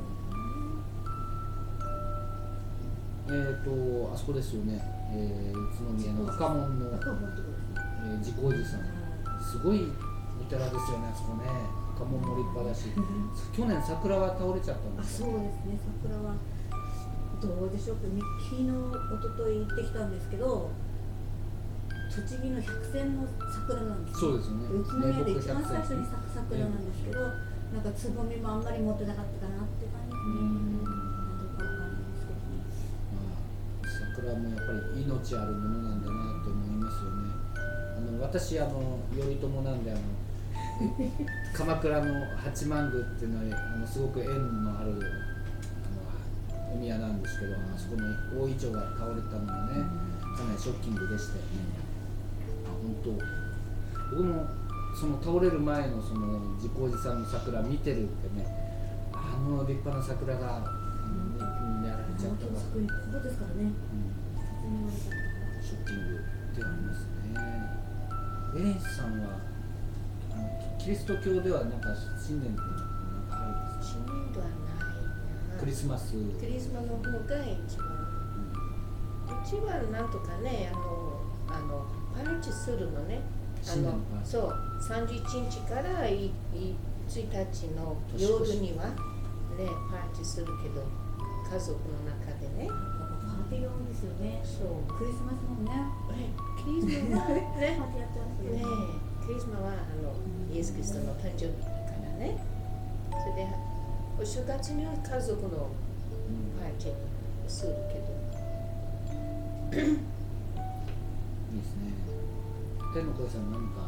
えーとあそこですよね。えー、宇都宮の赤門の、 赤門のとこですね。 えー、自光寺さん。すごいお寺ですよね、あそこね。赤門も立派だし。去年桜は倒れちゃったんあ、 ですよ。 そうですね。桜はどうでしょうか。昨日一昨日行ってきたんですけど、栃木の百選の桜なんですよ。 そうですよね。 宇都宮で一番最初にね咲く桜なんですけど、なんかつぼみもあんまり持ってなかったかなって感じですね。どうかわかんないですけどね。 まあ、桜もやっぱり命あるものなんだなと思いますよね。あの私あの頼朝なんであの鎌倉の八幡宮っていうのはあのすごく縁のあるあのお宮なんですけど、あそこの大イチョウが倒れたのがね、かなりショッキングでして、本当僕もその倒れる前のその自光寺さんの桜見てるってね、あの立派な桜が、うんやられちゃったら、 作りここですからね。 うんショッキングではありますね。エレンスさんはあのキリスト教ではなんか新年ってなんかあるんですか？ 新年度はないな。 クリスマス。 クリスマスの方が一番。うちはなんとかね、あの、あの、パレーチするのね。あの新年のパレーチそう、さんじゅういちにちからいいついたちの夜にはね、パーティーするけど、家族の中でね。 パーティーが多いですよね。 そう。 クリスマスもね。 クリスマスはね、 パーティーやってますよねね。 クリスマスはあのイエス・キリストの誕生日だからね。それで、お正月には家族のパーティーするけど。 いいですね。天の声さん何か。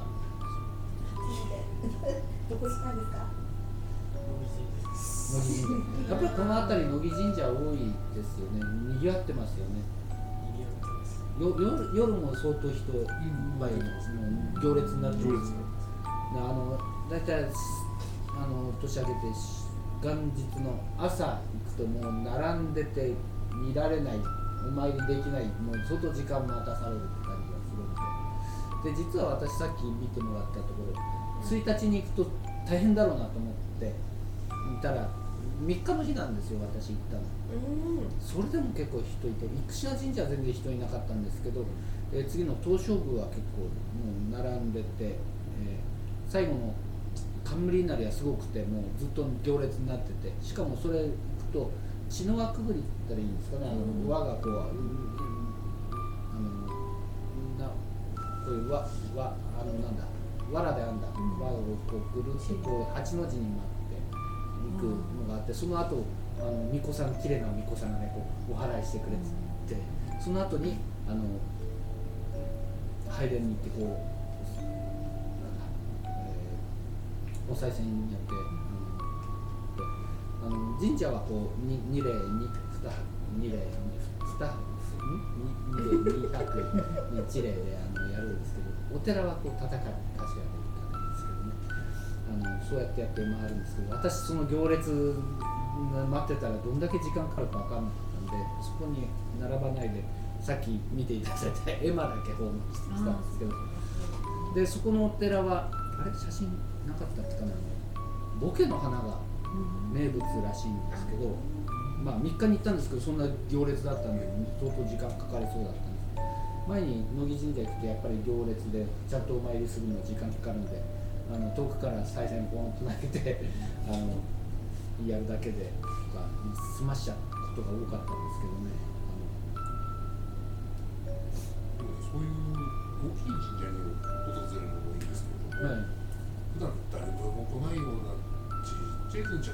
どこ行ったんですか？ 乃木神社。やっぱりこの辺り乃木神社多いですよね。賑わってますよね。よ夜夜も相当人いっぱいの行列になって行列ます。あのだいたいあの年明けて元日の朝行くともう並んでて見られない、お参りできない、もう相当時間待たされるって感じがするので、で実は私さっき見てもらったところついたちに行くと大変だろうなと思って見たらみっかの日なんですよ、私行ったの。 うん。 それでも結構人いて、生島神社は全然人いなかったんですけど、えー次の東照宮は結構もう並んでて、えー最後の冠稲荷はすごくて、もうずっと行列になってて、しかもそれ行くと血の輪くぐりって言ったらいいんですかね、あの輪がこうこういうわわあのなんだ藁で編んだ輪をこうぐるっとこう八の字になっていくのがあって、その後あの巫女さん綺麗な巫女さんがねこうお祓いしてくれて、その後にあの拝殿に行ってこうなんだ、えー、お賽銭にやってあのあの神社はこうに二礼に二礼二二礼二拍一礼であのやるんですけど、お寺はこう叩かれ頭でいかないんですけどね、あのそうやってやって回るんですけど、私その行列待ってたらどんだけ時間かかるか分かんなかったんで、そこに並ばないでさっき見ていただいた絵馬だけ訪問してきたんですけど、でそこのお寺はあれ写真なかったってかな、ボケの花が名物らしいんですけど、まあみっかに行ったんですけど、そんな行列だったんで相当時間かかりそうだったんです。前に乃木神社行くとやっぱり行列でちゃんとお参りするのに時間かかるんで、あの遠くから賽銭ポンと投げてあのやるだけでとか済ましちゃうことが多かったんですけどね。 でもそういう大きい神社に訪れるのもいいんですけど、 はい、 普段誰も来ないようなちっちゃい神社って、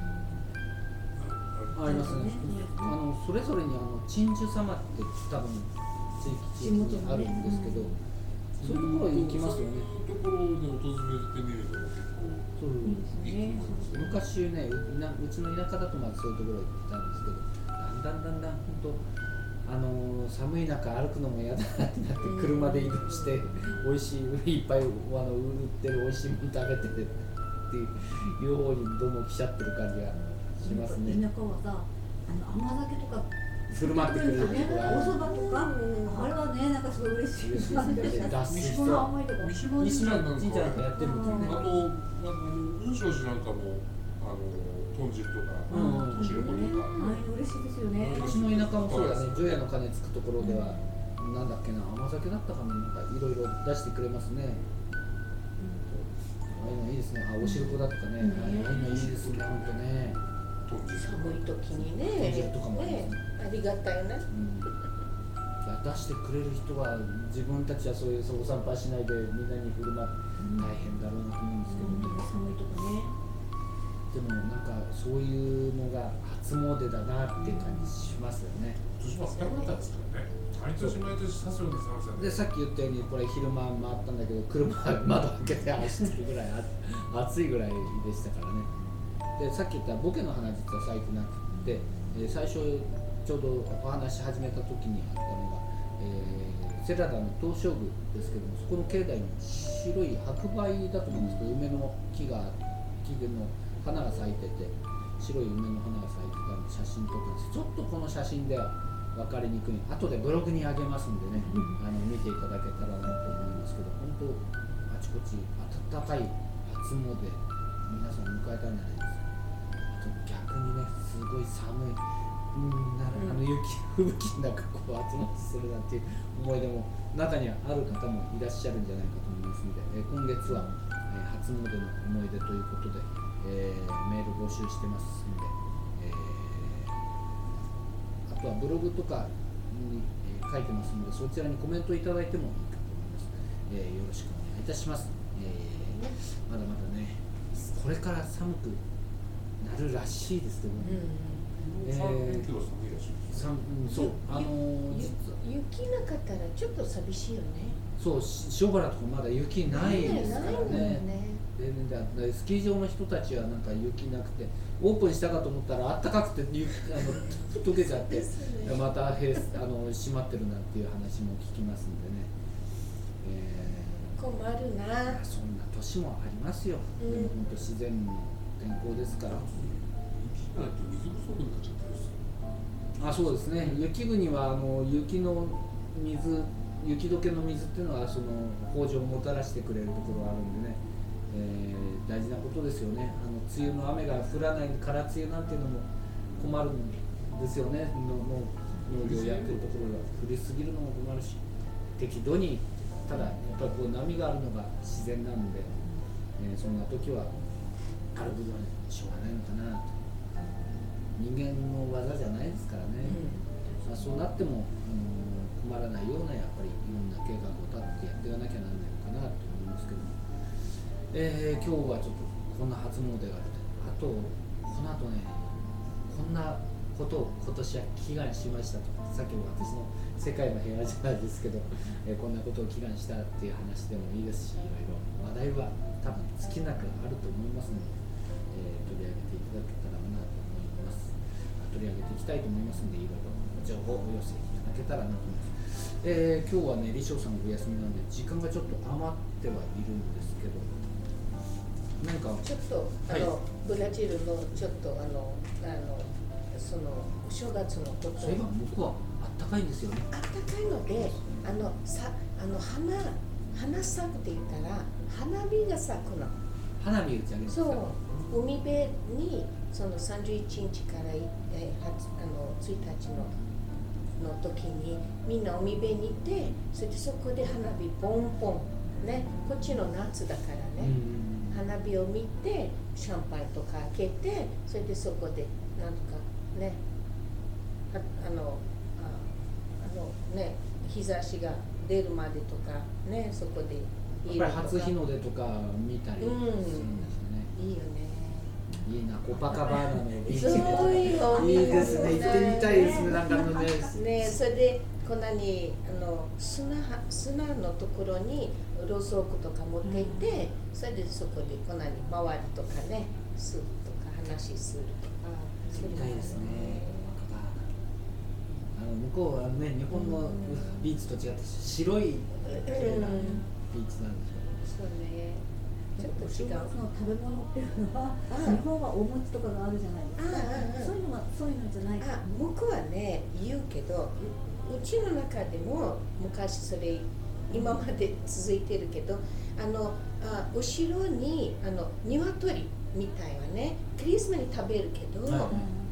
ありますね。あのそれぞれにあの鎮守様って多分地域地域にあるんですけど、そういうところに行きますよね。 そういうところに訪れてみるのも結構そういいと思いますね。 昔ねうな、うちの田舎だとまずそういうところ行ってたんですけど、だんだんだんだん本当あのー、寒い中歩くのも嫌だなってなって車で移動して美味しいいっぱいあの売ってる美味しいもの食べてっていう方にどうも来ちゃってる感じがしますね。 田舎はさ、あの甘酒とか振る舞ってくれるね、 ところおそばとか、あれはね、なんかすごい嬉しい。 嬉しいですね。脱水三島の甘いとか。 三島神社なんか神社なんかやってるんですよね。 あと、あの雲昌寺なんかもあの豚汁とか、 うん年横とか、 あれ嬉しいですよね。 うちの田舎もそうだね。除夜の鐘つくところでは、なんだっけな、甘酒だったかな、なんかいろいろ出してくれますね。ああいうのいいですね。あ、おしるこだとかね。ああいうのいいですね、本当ね。 豚汁寒い時にね、 豚汁とかもありますねね、ありがたいね。 うん、出してくれる人は自分たちはそういうお散歩しないでみんなに振る舞って大変だろうなと思うんですけどね。 寒いとかね。 でもなんかそういうのが初詣だなっていう感じしますよね。 今年も暖かかったですからね。毎年毎年さすようにしてますよね。 でさっき言ったようにこれ昼間回ったんだけど車窓開けて走ってるぐらいあ暑いぐらいでしたからね。でさっき言ったボケの花実は咲いてなくて、えー、最初ちょうどお話し始めた時にあったのが、えー、セラダの東照宮ですけども、そこの境内に白い白梅だと思うんですけど、梅の木が木の花が咲いてて白い梅の花が咲いてたんで写真撮ったんです。ちょっとこの写真では分かりにくい、後でブログにあげますんでね、あの見ていただけたらなと思いますけど、本当あちこち暖かい初詣皆さん迎えたんじゃないですか。あと逆にねすごい寒い、うんならあの雪吹雪の中こう集まってするなんていう思い出も中にはある方もいらっしゃるんじゃないかと思いますので、えー、今月は、えー、初詣の思い出ということで、えー、メール募集してますので、えー、あとはブログとかに、えー、書いてますので、そちらにコメントいただいてもいいかと思います。えー、よろしくお願いいたします。えー、まだまだねこれから寒くなるらしいですけどね。えー、 さん連休は寒いらしいですね。 さんうん、そうあのー、 ゆ実は雪なかったらちょっと寂しいよね。 そうし塩原とかまだ雪ないですからないもんね。 ね。 でだでスキー場の人たちはなんか雪なくてオープンしたかと思ったらあったかくて雪あの溶けちゃってまたへあの閉まってるなんていう話も聞きますんでね。えー困るな。 そんな年もありますよ。 うんでも本当自然の天候ですから。 雪がないと水不足になっちゃったりする。 あ、そうですね。雪国はあの雪の水、雪解けの水っていうのはその豊穣をもたらしてくれるところがあるんでね、えー、大事なことですよね。あの梅雨の雨が降らない空梅雨なんていうのも困るんですよね。のの農業やってるところが降りすぎるのも困るし、適度にただやっぱりこう波があるのが自然なので、えー、そんな時はある部分はしょうがないのかなと。人間の技じゃないですからね。まあ、そうなっても、あのー、困まらないようなやっぱりいろんな計画を立ってやっていかなきゃなんないのかなと思いますけども、えー、今日はちょっとこんな初詣があると、あとこの後ねこんなことを今年は祈願しましたと、さっきも私の世界の平和じゃないですけど、えー、こんなことを祈願したっていう話でもいいですし、いろいろ話題は多分尽きなくあると思いますので、えー、取り上げていただけたらなと思います。取り上げていきたいと思いますので、いろいろ情報をお寄せいただけたらなと思います。えー、今日はね、李翔さんがお休みなので時間がちょっと余ってはいるんですけど、何かちょっとあの、はい、ブラジルのちょっとあのあのそのお正月のこと、 そういえば僕はあったかいんですよね。 あったかいので、あのさあの花花咲くって言ったら花火が咲くの。 花火打ち上げですか。 そう、海辺にそのさんじゅういちにちから、えー、はつあのついたちのの時にみんな海辺にいて、それでそこで花火ポンポンね、こっちの夏だからね、花火を見てシャンパンとか開けて、それでそこでなんとかね、あ, あのああのね日差しが出るまでとかね、そこでいいやっぱり初日の出とか見たりするんですね。 うん、いいよね。 いいな、コパカバーナのビーチで。 いいですね、行ってみたいですね、なんかのね。 ね、それでこんなにあの 砂, 砂のところにろうそくとか持っていて、うん、それでそこでこんなに周りとかね、するとか話するとか。 行ってみたいですね。あの向こうはね、日本のビーチと違って白い綺麗なビーチなんですよ。 そうね。ちょっと違う。 その食べ物っていうのは、日本はお餅とかがあるじゃないですか。そういうのはそういうのじゃないか。 僕はね言うけど、うちの中でも昔それ今まで続いてるけど、あのあ後ろにあの鶏みたいはね、クリスマスに食べるけど。はい、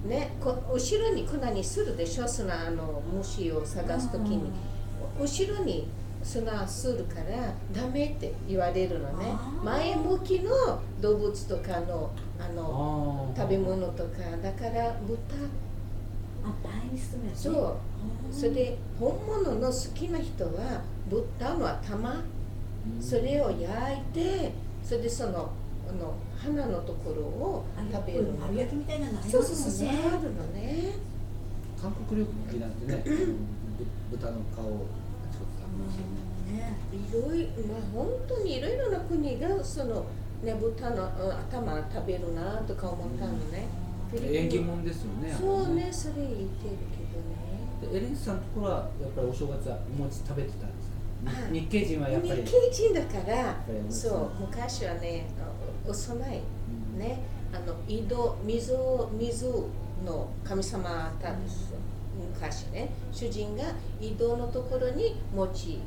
ね、こ後ろにこんなにするでしょ、砂の虫を探すときに、後ろに砂するからダメって言われるのね。前向きの動物とかのあの食べ物とかだから豚、 あ、前に進むやつ、 そう、それで本物の好きな人は豚の頭、それを焼いて、それでそのあの花のところを食べるの。 丸焼きみたいなのありそうますそうそう、 もんね。 あるのね。 韓国料理なんてね、豚の顔をちょっと食べますよね。 いろいろ、まあ本当にいろいろな国がそのね、豚の頭食べるなとか思ったのね。 縁起物ですよね。 そうね、それ言ってるけどね。 でエレンさんのところはやっぱりお正月はお餅食べてたんですか。日系人はやっぱり日系人だから、そう昔はね、お供えね、あの井戸水水の神様だったんですよ。昔ね、主人が井戸のところに餅、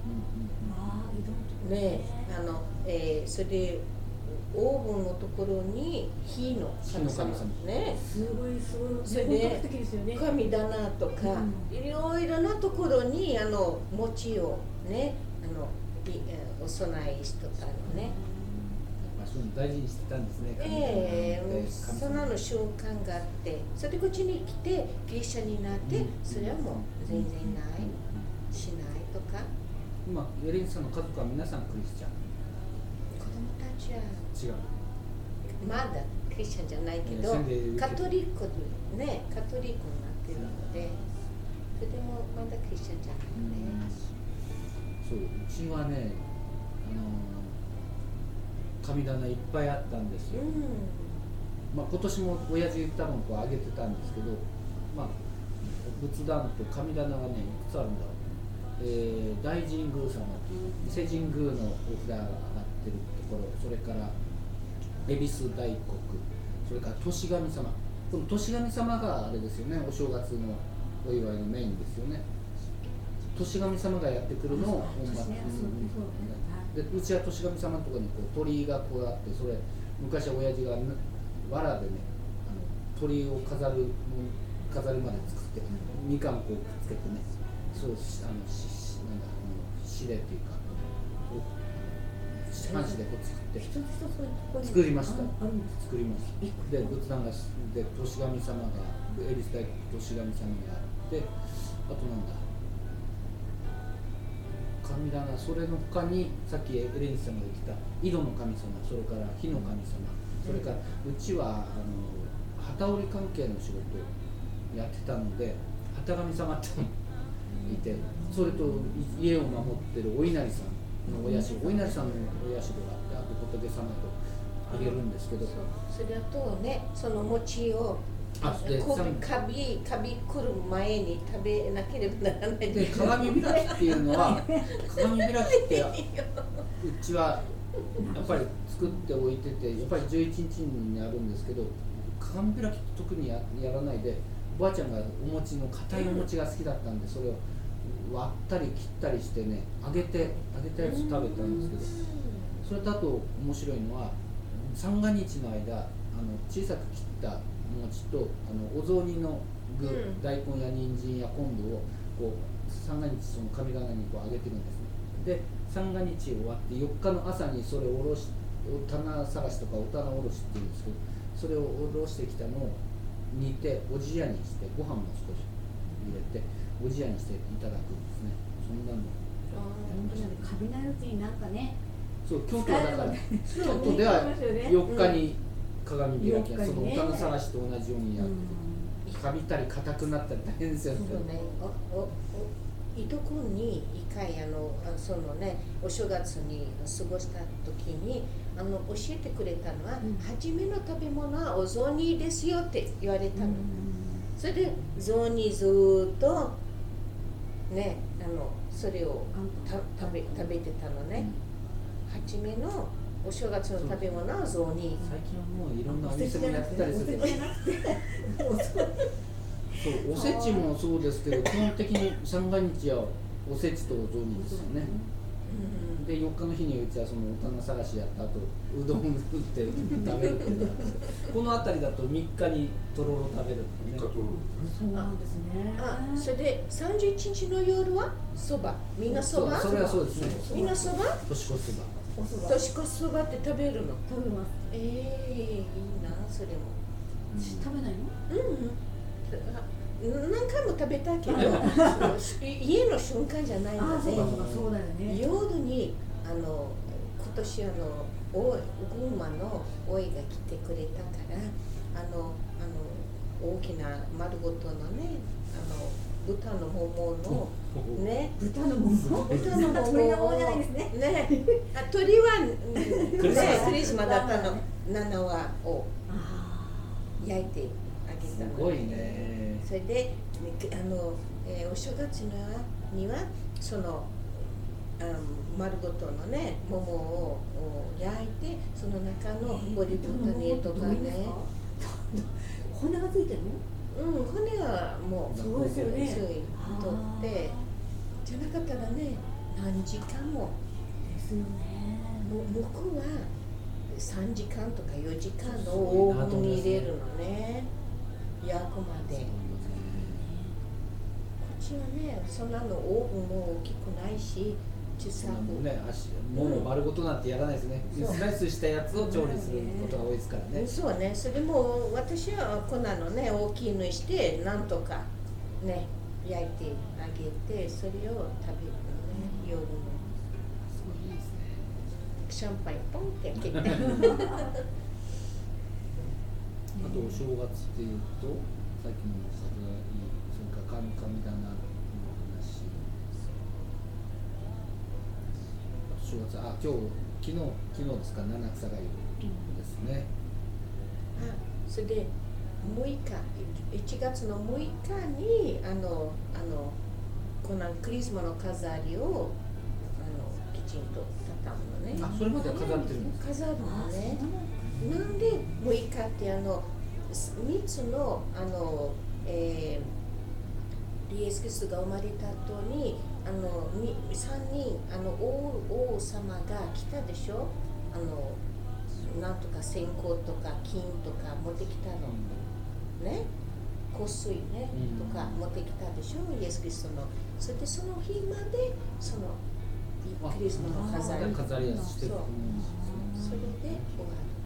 ね、あの、えー、それでオーブンのところに火の神様ね、 すごいすごい、 それで神棚とか、うん、いろいろなところにあの餅をね、あのお供えしとったのね。 大事にしてたんですね。 ええー、その瞬間があって、それでこっちに来てギリシャになって、うん、それはもう全然ない、うん、しないとか。 今エレンさんの家族は皆さんクリスチャン。 子供たちは違う。 まだクリスチャンじゃないけど、カトリックね、カトリックになってるので、それでもまだクリスチャンじゃないね。 そう、うちはね、あの神棚いっぱいあったんですよ。うん、まあ今年も親父多分こうあげてたんですけど、まあ仏壇と神棚がねいくつあるんだろう。えー、大神宮様という伊勢神宮のお札が上がってるところ、それから恵比寿大国、それから年神様。この年神様があれですよね、お正月のお祝いのメインですよね。年神様がやってくるのを本末で、うちは年神様のところにこう鳥居がこうあって、それ昔は親父が藁でね、あの鳥居を飾る飾りまで作って、みかんをこうくっつけてね、そうあのしなんだあの紙でっていうか、半紙でこう作って作りました。作りました。で仏壇がで年神様が恵比寿大国年神様があって、あとなんだ。 神棚、それの他にさっきエレンさんが言ってた井戸の神様、それから火の神様、それからうちはあの機織り関係の仕事をやってたので機神様ってのもいて、それと家を守ってるお稲荷さんのお社、お稲荷さんのお社があって、あと仏様とあげるんですけど、 そうそれとね、その餅をあでこうカビカビ来る前に食べなければならないで鏡開きっていうのは鏡開きってうちはやっぱり作っておいてて、やっぱりじゅういちにちにあるんですけど、鏡開きって特に や, やらないで、おばあちゃんがお餅の硬いお餅が好きだったんで、それを割ったり切ったりしてね、揚げて揚げたやつ食べたんですけど、それとあと面白いのは三が日の間、あの小さく切った餅とあのお雑煮の具、うん、大根や人参や昆布をこう三が日その神棚にこう揚げてるんですね。で三が日終わってよっかの朝にそれをおろし、棚探しとかお棚おろしっていうんですけど、それをおろしてきたのを煮ておじやにして、ご飯も少し入れておじやにしていただくんですね。そんなの本当にカビないうちになんかね、 そう京都はだから京都ではよっかに鏡開きが、そのお棚探しと同じようにやって、かびたり硬くなったり大変ですよね。 そうね、おおおいとこに一回あのそのねお正月に過ごした時にあの教えてくれたのは、うん、初めの食べ物はお雑煮ですよって言われたの。うん、それで雑煮ずっとねあのそれをた食べ食べてたのね。うん、初めのお正月の食べ物は雑煮。 最近はもういろんなお店もやってたりする。そうおせちもそうですけど、基本的に三が日はおせちとお雑煮ですよね。うん、でよっかの日にうちはそのお棚探しやった後うどん打って食べるっていうのがあってこの辺りだとみっかにとろろ食べるってね。 そうなんですね。 あ、それでさんじゅういちにちの夜はそば、みんなそば。 それはそうですね。 みんなそば。 年越しそば。 年越しそばって食べるの。 食べます。 ええー、いいなそれも。 うん、食べないの？ うん。何回も食べたけど家の瞬間じゃないので、 そうだよね。 夜にあの今年あのお群馬のおいが来てくれたからあのあの大きな丸ごとのねあの豚のもものね豚のもも豚のももをねあ鳥はねクリスマスだったのななわを焼いてあげたの。 すごいね。 それであの、えー、お正月のにはそのあの丸ごとのね桃を焼いてその中のボリブタネとかね。 骨がついてるの？ うん、骨はもうそうですよね。 取ってじゃなかったらね何時間もですよね。 も向こうはさんじかんとかよじかんのオーブンに入れるのね焼くまで。こっちはねそんなのオーブンも大きくないし小さくね足もも丸ごとなんてやらないですね。スライスしたやつを調理することが多いですからね。 そうね。それも私はこんなのね大きいのにしてなんとかね焼いてあげてそれを食べるのね夜の。 すごいいいですね。 シャンパンポンって開けて。 あとお正月っていうとさっきのさすがにそれから神神棚の話。正月あ今日昨日昨日ですか七草がゆですね。 あそれでむいかいちがつのむいかにあのあのこのクリスマスの飾りをあのきちんと畳むのね。 あそれまでは飾ってるんですか？ 飾るのね。なんでむいかってあのみっつのあの、えー、イエス・キリストが生まれた後にあのさんにんあの王、王様が来たでしょ。あのなんとか線香とか金とか持ってきたのね香水ね、うん、とか持ってきたでしょイエス・キリストの。それでその日までそのクリスマスの飾り飾りやしてる。 それで終わる。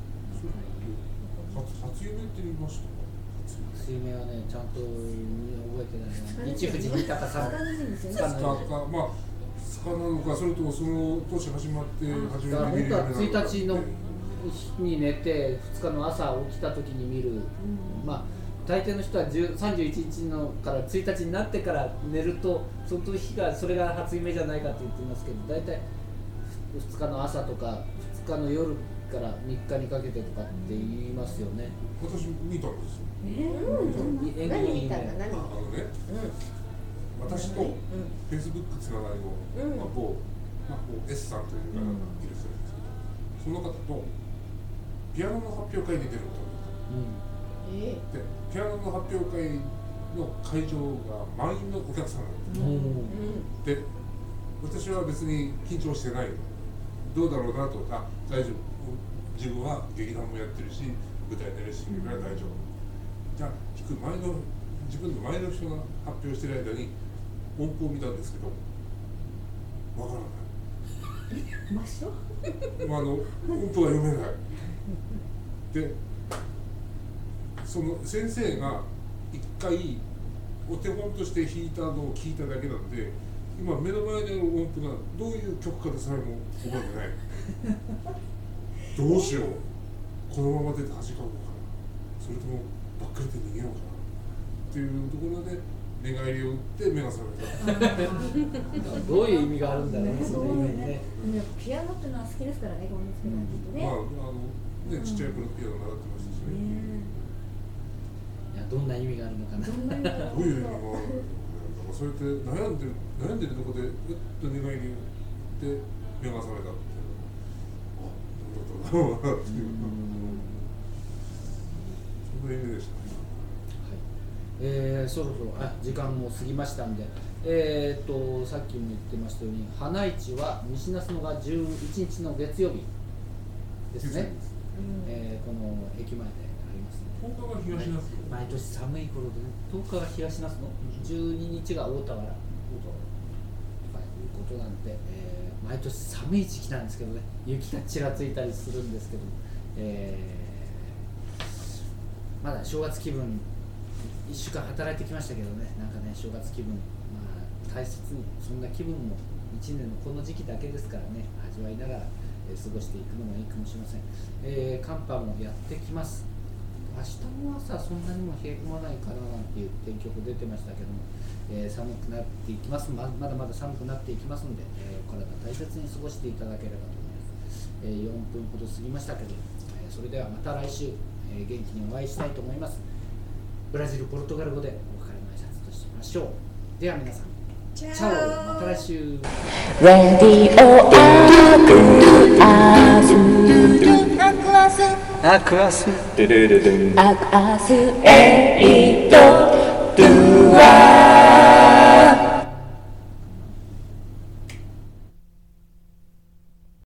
初夢って見ましたか？ 初夢はねちゃんと覚覚えてないな。一富士二鷹さん。 ですつかかまあつかなのかそれともその年始まって初めだからて見る本当は夢なのかついたちの日に寝てふつかの朝起きた時に見る、まあ大抵の人はさんじゅういちにちのからついたちになってから寝るとその日がそれが初夢じゃないかって言ってますけど、大体ふつかの朝とかふつかの夜からみっかにかけてとかって言いますよね。 私見たんですよ。 うん、何見たんだ、何見たんだ。 あのね、私とフェイスブックつながりの、 うんまあ、某、まあ、某 S さんという方がいる人なんですけど、その方とピアノの発表会に出ることになった。 えで、ピアノの発表会の会場が満員のお客さんなんですよ。 うんで、私は別に緊張してないの。どうだろうなと、あ、大丈夫。自分は劇団もやってるし、舞台出るし、だから大丈夫。じゃあ、聞く前の、自分の前の人が発表してる間に音符を見たんですけど、わからない。 真っ白まあ、あの音符が読めない。で、その先生が一回お手本として弾いたのを聞いただけなんで、今目の前にある音符がどういう曲かでさえも覚えてない。どうしよう。このまま出て恥かこうかな。それともばっかりで逃げようかな。っていうところで寝返りを打って目が覚めた。 どういう意味があるんだろうね、そそうの夢にねね。 ピアノっていうのは好きですからね、ゴンスケなんてね。 まあ、あのね、ちっちゃい頃ピアノ習ってましたしね。 いや、どんな意味があるのかな。 どんな意味があるのかどういう意味があるのかな。そうやって悩んでる悩んでるところでうっと寝返りを打って目が覚めたっていうのは、あ、なんだったんだろうなっていうか、そんな意味でしたね。 えー、そろそろあ時間も過ぎましたんで、えー、とさっきも言ってましたように、花市は西那須野がじゅういちにちの月曜日ですね、えー、この駅前でありますので、 とおかが東那須野、 毎年寒い頃でね、とおかが東那須野、じゅうににちが大田原とかいうことなんで、えー、毎年寒い時期なんですけどね、雪がちらついたりするんですけど、えー、まだ正月気分いっしゅうかん働いてきましたけどね、なんかね、正月気分、まあ、大切に、そんな気分もいちねんのこの時期だけですからね、味わいながら、えー、過ごしていくのもいいかもしれません。えー、寒波もやってきます。明日の朝、そんなにも冷え込まないかななんていう天気予報出てましたけども、えー、寒くなっていきます、ま、まだまだ寒くなっていきますので、えー、体大切に過ごしていただければと思います。えー、よんぷんほど過ぎましたけど、えー、それではまた来週、えー、元気にお会いしたいと思います。ブラジル、ポルトガル語でお別れの挨拶としましょう。では皆さん、チャオ、また来週。 レディオアクアスアクアスアクアスエイトドゥア